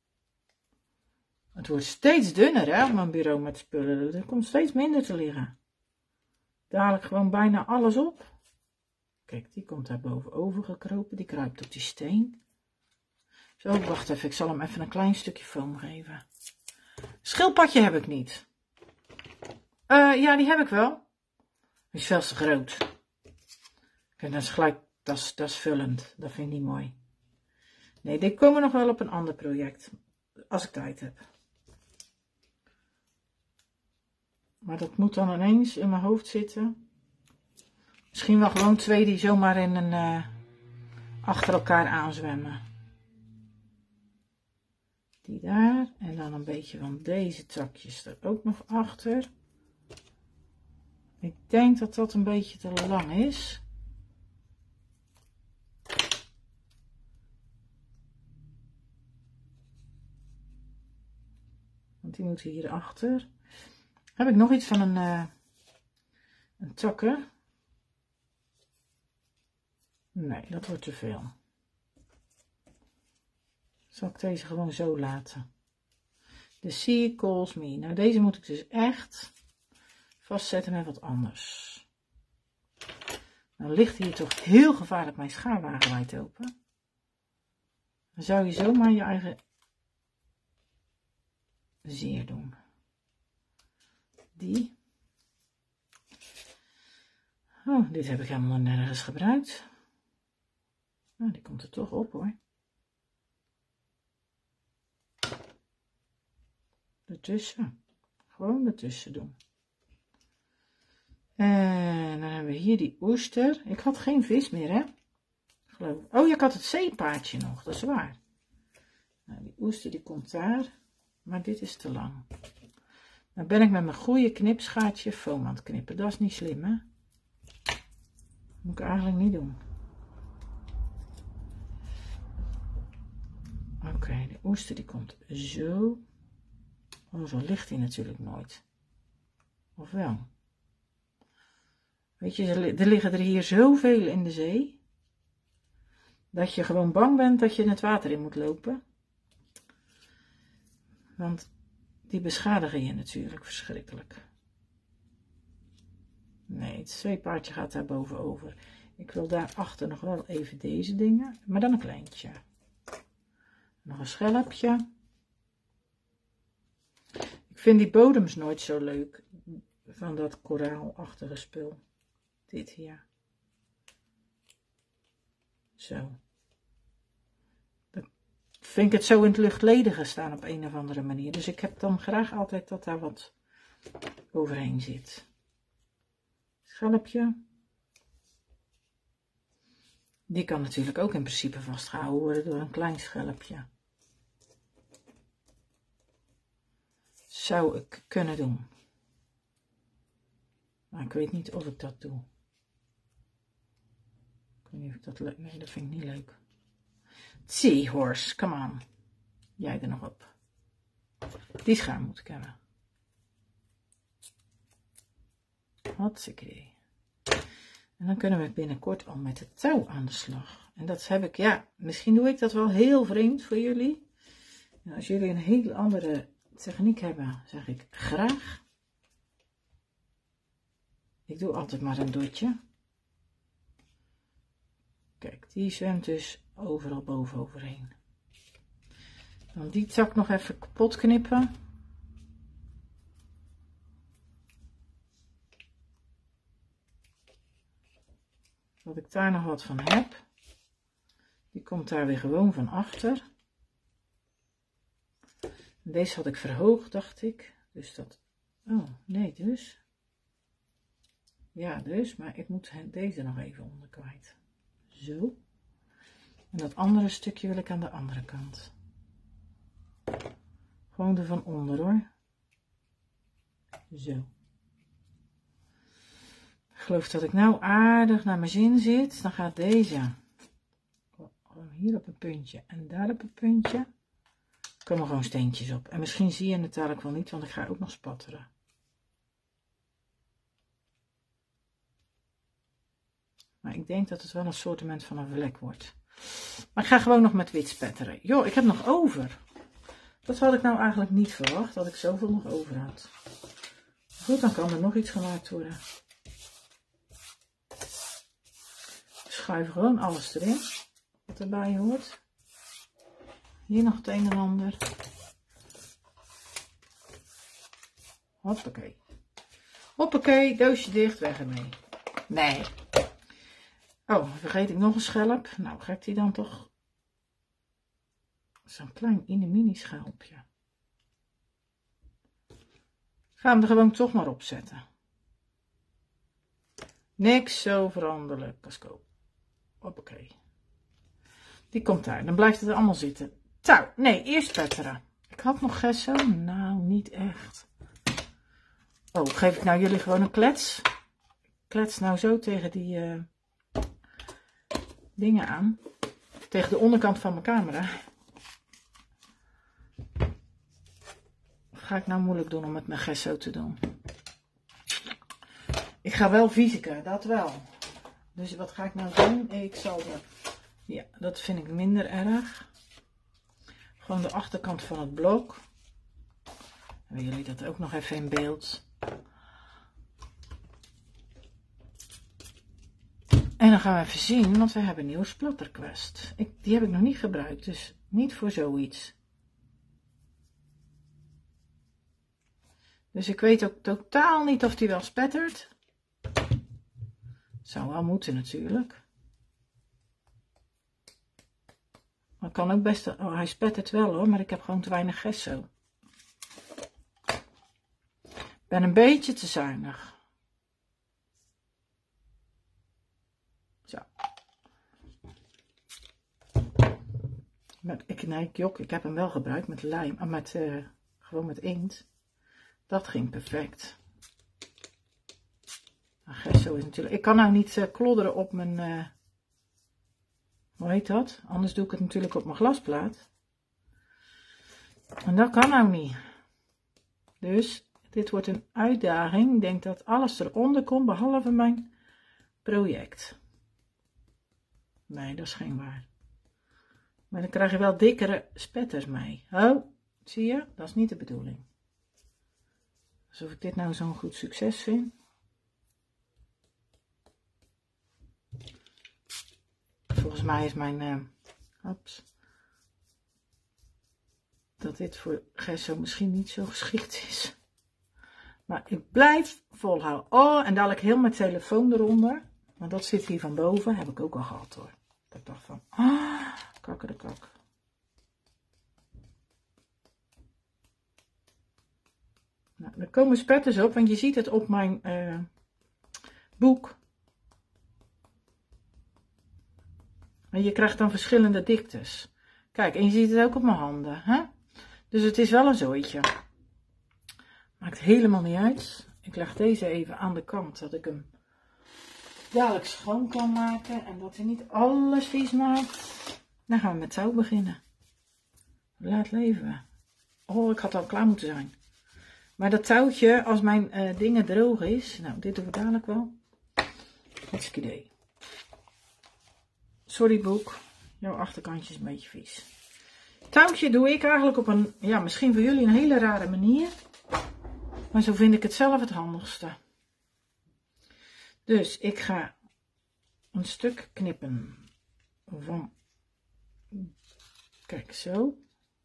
Het wordt steeds dunner, hè, op mijn bureau met spullen. Er komt steeds minder te liggen. Dadelijk gewoon bijna alles op. Kijk, die komt daar boven gekropen. Die kruipt op die steen. Zo, wacht even. Ik zal hem even een klein stukje foam geven. Schildpadje heb ik niet. Uh, ja, die heb ik wel. Die is veel te groot. Kijk, dat is gelijk, dat is, dat is vullend. Dat vind ik niet mooi. Nee, die komen nog wel op een ander project. Als ik tijd heb. Maar dat moet dan ineens in mijn hoofd zitten. Misschien wel gewoon twee die zomaar in een, uh, achter elkaar aanzwemmen. Die daar. En dan een beetje van deze takjes er ook nog achter. Ik denk dat dat een beetje te lang is. Want die moet hier achter. Heb ik nog iets van een, uh, een takken? Nee, dat wordt te veel. Zal ik deze gewoon zo laten? The sea calls me. Nou, deze moet ik dus echt vastzetten met wat anders. Dan ligt hier toch heel gevaarlijk mijn schaarwagen wijd open. Dan zou je zomaar je eigen zeer doen. Die. Oh, dit heb ik helemaal nergens gebruikt. Nou, die komt er toch op hoor. Ertussen. Gewoon ertussen doen. En dan hebben we hier die oester. Ik had geen vis meer, hè? Geloof ik. Oh, ja, ik had het zeepaardje nog. Dat is waar. Nou, die oester die komt daar. Maar dit is te lang. Dan ben ik met mijn goede knipschaartje foam aan het knippen. Dat is niet slim, hè? Dat moet ik eigenlijk niet doen. Oké, okay, de oester die komt zo. Oh, zo ligt hij natuurlijk nooit. Of wel? Weet je, er liggen er hier zoveel in de zee. Dat je gewoon bang bent dat je in het water in moet lopen. Want die beschadigen je natuurlijk verschrikkelijk. Nee, het zweepaardje gaat daar bovenover. Ik wil daarachter nog wel even deze dingen, maar dan een kleintje. Nog een schelpje. Ik vind die bodems nooit zo leuk van dat koraalachtige spul. Dit hier. Zo. Dan vind ik het zo in het luchtledige staan op een of andere manier. Dus ik heb dan graag altijd dat daar wat overheen zit. Schelpje. Die kan natuurlijk ook in principe vastgehouden worden door een klein schelpje. Zou ik kunnen doen. Maar ik weet niet of ik dat doe. Ik weet niet of ik dat leuk... Nee, dat vind ik niet leuk. Seahorse, come on. Jij er nog op. Die schaam moet ik hebben. Hartstikke. En dan kunnen we binnenkort al met het touw aan de slag. En dat heb ik, ja, misschien doe ik dat wel heel vreemd voor jullie. En als jullie een hele andere techniek hebben, zeg ik graag. Ik doe altijd maar een dotje. Kijk, die zwemt dus overal boven overheen. Dan die tak nog even kapot knippen. Dat ik daar nog wat van heb. Die komt daar weer gewoon van achter. Deze had ik verhoogd, dacht ik. Dus dat... Oh, nee, dus. Ja, dus. Maar ik moet deze nog even onder kwijt. Zo. En dat andere stukje wil ik aan de andere kant. Gewoon er van onder, hoor. Zo. Ik geloof dat ik nou aardig naar mijn zin zit. Dan gaat deze hier op een puntje en daar op een puntje. Er komen gewoon steentjes op. En misschien zie je het dadelijk wel niet, want ik ga ook nog spatteren. Maar ik denk dat het wel een soortement van een vlek wordt. Maar ik ga gewoon nog met wit spetteren. Joh, ik heb nog over. Dat had ik nou eigenlijk niet verwacht, dat ik zoveel nog over had. Goed, dan kan er nog iets gemaakt worden. Schuif gewoon alles erin, wat erbij hoort. Hier nog het een en ander. Hoppakee. Hoppakee, doosje dicht, weg ermee. Nee. Oh, vergeet ik nog een schelp. Nou, ga ik die dan toch... Zo'n klein mini schelpje. Ga hem er gewoon toch maar op zetten. Niks zo veranderlijk als koop. Hoppakee. Die komt daar. Dan blijft het er allemaal zitten. Touw. Nee, eerst spetteren. Ik had nog gesso. Nou, niet echt. Oh, geef ik nou jullie gewoon een klets? Klets nou zo tegen die uh, dingen aan. Tegen de onderkant van mijn camera. Of ga ik nou moeilijk doen om het met gesso te doen? Ik ga wel fysica, dat wel. Dus wat ga ik nou doen? Ik zal de... Ja, dat vind ik minder erg. Gewoon de achterkant van het blok. Hebben jullie dat ook nog even in beeld? En dan gaan we even zien, want we hebben een nieuwe splatterkwast. Ik, die heb ik nog niet gebruikt, dus niet voor zoiets. Dus ik weet ook totaal niet of die wel spettert. Zou wel moeten natuurlijk. Maar kan ook best... Oh, hij spettert wel hoor, maar ik heb gewoon te weinig gesso. Ik ben een beetje te zuinig. Zo. Met, ik, nee, jok, ik heb hem wel gebruikt met lijm, uh, met, uh, gewoon met inkt. Dat ging perfect. Nou, gesso is natuurlijk... Ik kan nou niet uh, klodderen op mijn... Uh, hoe heet dat? Anders doe ik het natuurlijk op mijn glasplaat. En dat kan nou niet. Dus dit wordt een uitdaging. Ik denk dat alles eronder komt, behalve mijn project. Nee, dat is geen waar. Maar dan krijg je wel dikkere spetters mee. Oh, Zie je? Dat is niet de bedoeling. Alsof ik dit nou zo'n goed succes vind. Volgens mij is mijn... Uh, ups, dat dit voor gesso misschien niet zo geschikt is. Maar ik blijf volhouden. Oh, en dadelijk heel mijn telefoon eronder. Want dat zit hier van boven. Heb ik ook al gehad hoor. Dat ik dacht van... Ah, kakker de kak. Nou, er komen spetters op. Want je ziet het op mijn uh, boek. En je krijgt dan verschillende diktes. Kijk, en je ziet het ook op mijn handen. Hè? Dus het is wel een zooitje. Maakt helemaal niet uit. Ik leg deze even aan de kant. Dat ik hem dadelijk schoon kan maken. En dat hij niet alles vies maakt. Dan gaan we met touw beginnen. Laat leven. Oh, ik had al klaar moeten zijn. Maar dat touwtje, als mijn uh, dingen droog is. Nou, dit doen we dadelijk wel. Hartstikke idee. Sorry boek. Jouw achterkantje is een beetje vies. Touwtje doe ik eigenlijk op een, ja, misschien voor jullie een hele rare manier. Maar zo vind ik het zelf het handigste. Dus ik ga een stuk knippen van, kijk zo,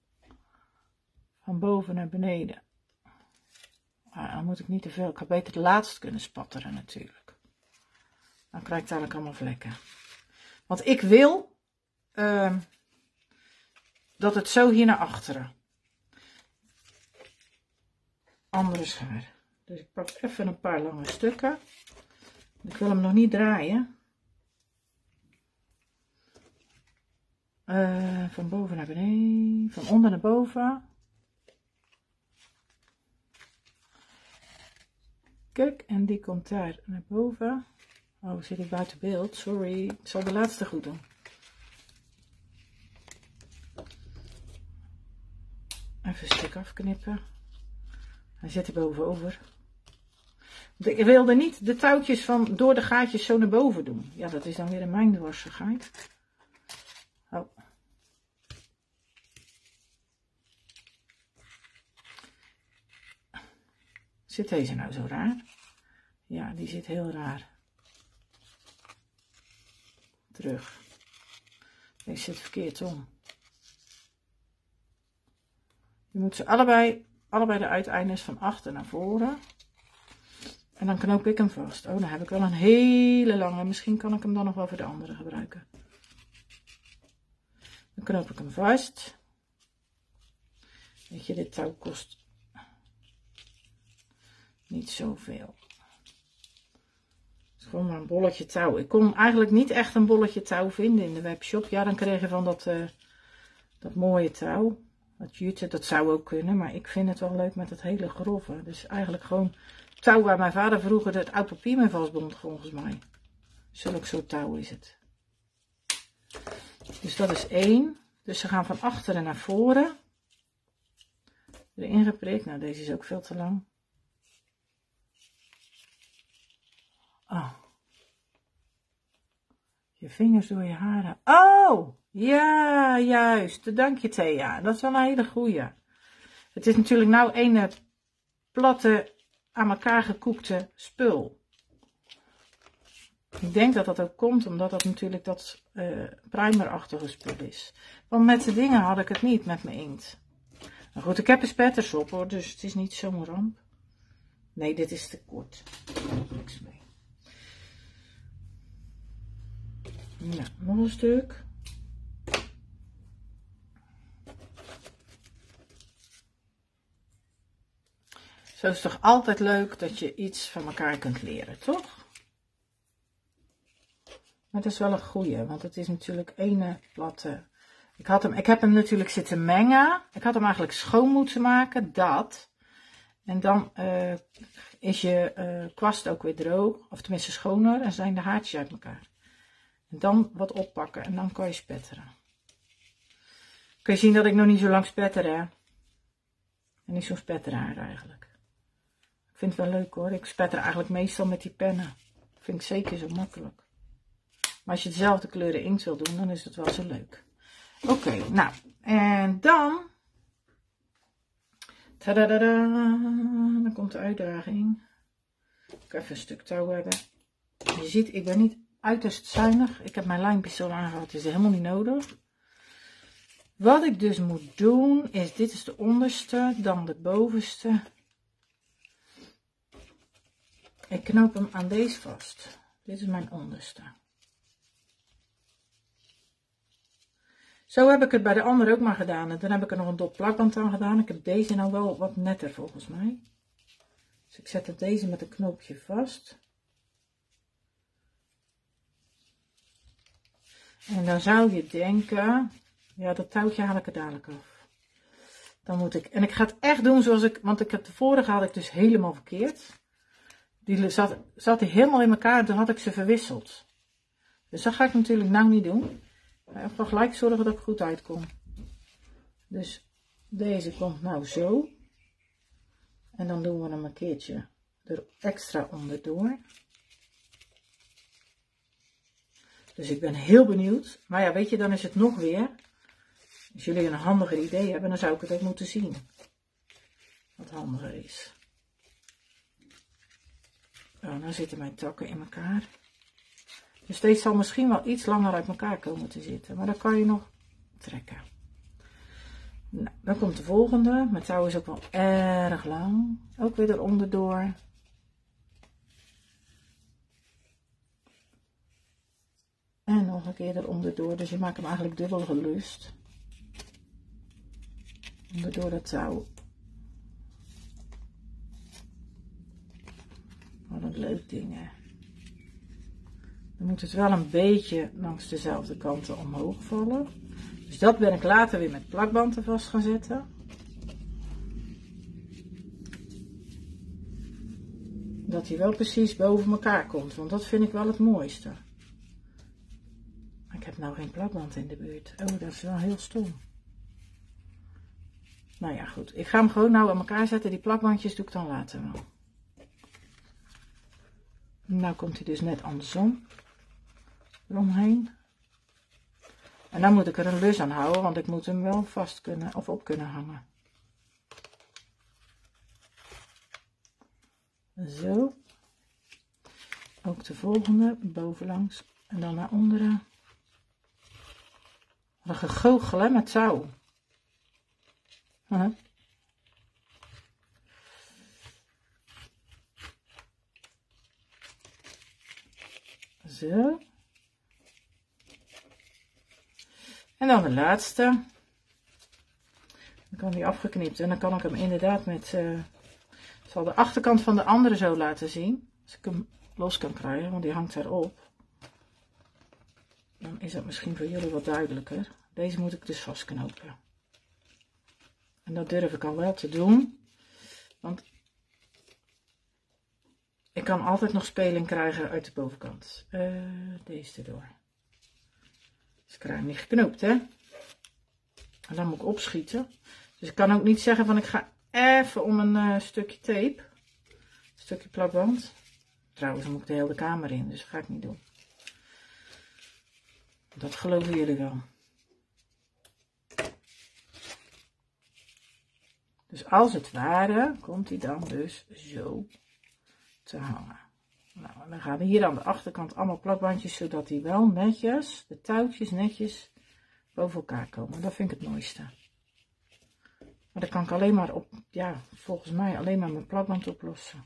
van boven naar beneden. Ah, dan moet ik niet te veel, ik had beter het laatst kunnen spatteren natuurlijk. Dan krijg ik dadelijk allemaal vlekken. Want ik wil uh, dat het zo hier naar achteren. Andere schaar. Dus ik pak even een paar lange stukken. Ik wil hem nog niet draaien. Uh, van boven naar beneden. Van onder naar boven. Kijk, en die komt daar naar boven. Oh, zit ik buiten beeld? Sorry. Ik zal de laatste goed doen. Even een stuk afknippen. Hij zit er bovenover. Ik wilde niet de touwtjes van door de gaatjes zo naar boven doen. Ja, dat is dan weer een mijndwarsigheid. Oh. Zit deze nou zo raar? Ja, die zit heel raar. Terug. Deze zit verkeerd om. Je moet ze allebei, allebei de uiteindes van achter naar voren. En dan knoop ik hem vast. Oh, dan heb ik wel een hele lange. Misschien kan ik hem dan nog wel voor de andere gebruiken. Dan knoop ik hem vast. Weet je, dit touw kost niet zoveel. Het is gewoon maar een bolletje touw. Ik kon eigenlijk niet echt een bolletje touw vinden in de webshop. Ja, dan kreeg je van dat, uh, dat mooie touw. Dat jute, dat zou ook kunnen. Maar ik vind het wel leuk met het hele grove. Dus eigenlijk gewoon touw waar mijn vader vroeger het oud papier mee vastbond, volgens mij. Zulk soort touw is het. Dus dat is één. Dus ze gaan van achteren naar voren. Erin geprikt. Nou, deze is ook veel te lang. Oh. Je vingers door je haren. Oh! Ja, juist. Dank je, Thea. Dat is wel een hele goeie. Het is natuurlijk nou een platte, aan elkaar gekoekte spul. Ik denk dat dat ook komt, omdat dat natuurlijk dat uh, primerachtige spul is. Want met de dingen had ik het niet, met mijn inkt. Maar goed, ik heb er spetters op hoor, dus het is niet zo'n ramp. Nee, dit is te kort. Niks mee. Nou, nog een stuk. Zo is het toch altijd leuk dat je iets van elkaar kunt leren, toch? Maar dat is wel een goeie, want het is natuurlijk ene platte. Ik, had hem, ik heb hem natuurlijk zitten mengen. Ik had hem eigenlijk schoon moeten maken, dat. En dan uh, is je uh, kwast ook weer droog, of tenminste schoner, en zijn de haartjes uit elkaar. En dan wat oppakken en dan kan je spetteren. Kun je zien dat ik nog niet zo lang spetter, hè? En niet zo'n spetterhaar eigenlijk. Ik vind het wel leuk hoor. Ik spetter eigenlijk meestal met die pennen. Vind ik zeker zo makkelijk. Maar als je dezelfde kleuren inkt wil doen, dan is het wel zo leuk. Oké, okay, nou. En dan Tadadada, dan komt de uitdaging. Ik even een stuk touw hebben. Je ziet, ik ben niet uiterst zuinig. Ik heb mijn lijnpistool aangehad, dat is helemaal niet nodig. Wat ik dus moet doen is, dit is de onderste, dan de bovenste. Ik knoop hem aan deze vast. Dit is mijn onderste. Zo heb ik het bij de andere ook maar gedaan. En dan heb ik er nog een dop plakband aan gedaan. Ik heb deze nou wel wat netter volgens mij. Dus ik zet het deze met een knoopje vast. En dan zou je denken, ja, dat touwtje haal ik er dadelijk af. Dan moet ik, en ik ga het echt doen zoals ik, want ik heb de vorige had ik dus helemaal verkeerd. Die zat, zat die helemaal in elkaar en toen had ik ze verwisseld. Dus dat ga ik natuurlijk nou niet doen. Ik ga even gelijk zorgen dat ik goed uitkom. Dus deze komt nou zo. En dan doen we hem een keertje er extra onderdoor. Dus ik ben heel benieuwd. Maar ja, weet je, dan is het nog weer. Als jullie een handiger idee hebben, dan zou ik het ook moeten zien. Wat handiger is. Oh, nou zitten mijn takken in elkaar. Dus deze zal misschien wel iets langer uit elkaar komen te zitten. Maar dan kan je nog trekken. Nou, dan komt de volgende. Mijn touw is ook wel erg lang. Ook weer eronder door. En nog een keer eronder door. Dus je maakt hem eigenlijk dubbel gelust. Onderdoor dat touw. Wat een leuk ding, hè. Dan moet het wel een beetje langs dezelfde kanten omhoog vallen. Dus dat ben ik later weer met plakbanden vast gaan zetten. Dat hij wel precies boven elkaar komt, want dat vind ik wel het mooiste. Maar ik heb nou geen plakband in de buurt. Oh, dat is wel heel stom. Nou ja, goed. Ik ga hem gewoon nou aan elkaar zetten. Die plakbandjes doe ik dan later wel. Nou komt hij dus net andersom. Eromheen. En dan moet ik er een lus aan houden, want ik moet hem wel vast kunnen of op kunnen hangen. Zo. Ook de volgende, bovenlangs en dan naar onderen. Wat een gegoochel, hè, met touw. Huh? Zo. En dan de laatste. Dan kan die afgeknipt en dan kan ik hem inderdaad met... Uh, ik zal de achterkant van de andere zo laten zien. Als ik hem los kan krijgen, want die hangt erop. Dan is het misschien voor jullie wat duidelijker. Deze moet ik dus vastknopen. En dat durf ik al wel te doen. Want ik kan altijd nog speling krijgen uit de bovenkant. Uh, deze erdoor. Dus ik krijg hem niet geknoopt, hè. En dan moet ik opschieten. Dus ik kan ook niet zeggen van ik ga even om een uh, stukje tape. Een stukje plakband. Trouwens, dan moet ik de hele kamer in, dus dat ga ik niet doen. Dat geloven jullie wel. Dus als het ware, komt hij dan dus zo te hangen. Nou, en dan gaan we hier aan de achterkant allemaal plakbandjes, zodat die wel netjes, de touwtjes netjes, boven elkaar komen. Dat vind ik het mooiste. Maar dan kan ik alleen maar op, ja, volgens mij alleen maar mijn plakband oplossen.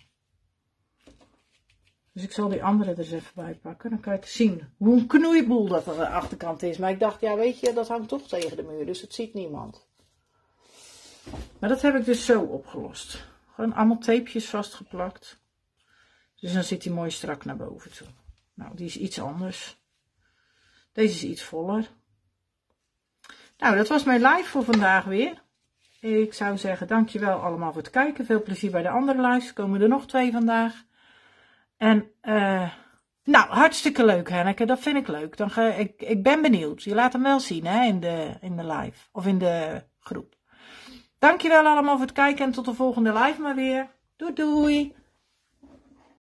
Dus ik zal die andere er eens even bij pakken. Dan kan ik zien hoe een knoeiboel dat aan de achterkant is. Maar ik dacht, ja weet je, dat hangt toch tegen de muur. Dus het ziet niemand. Maar dat heb ik dus zo opgelost. Gewoon allemaal tapejes vastgeplakt. Dus dan zit hij mooi strak naar boven toe. Nou, die is iets anders. Deze is iets voller. Nou, dat was mijn live voor vandaag weer. Ik zou zeggen, dankjewel allemaal voor het kijken. Veel plezier bij de andere lives. Er komen er nog twee vandaag. En, uh, nou, hartstikke leuk, Henneke. Dat vind ik leuk. Dan ga, ik, ik ben benieuwd. Je laat hem wel zien, hè, in de, in de live. Of in de groep. Dankjewel allemaal voor het kijken en tot de volgende live maar weer. Doei doei!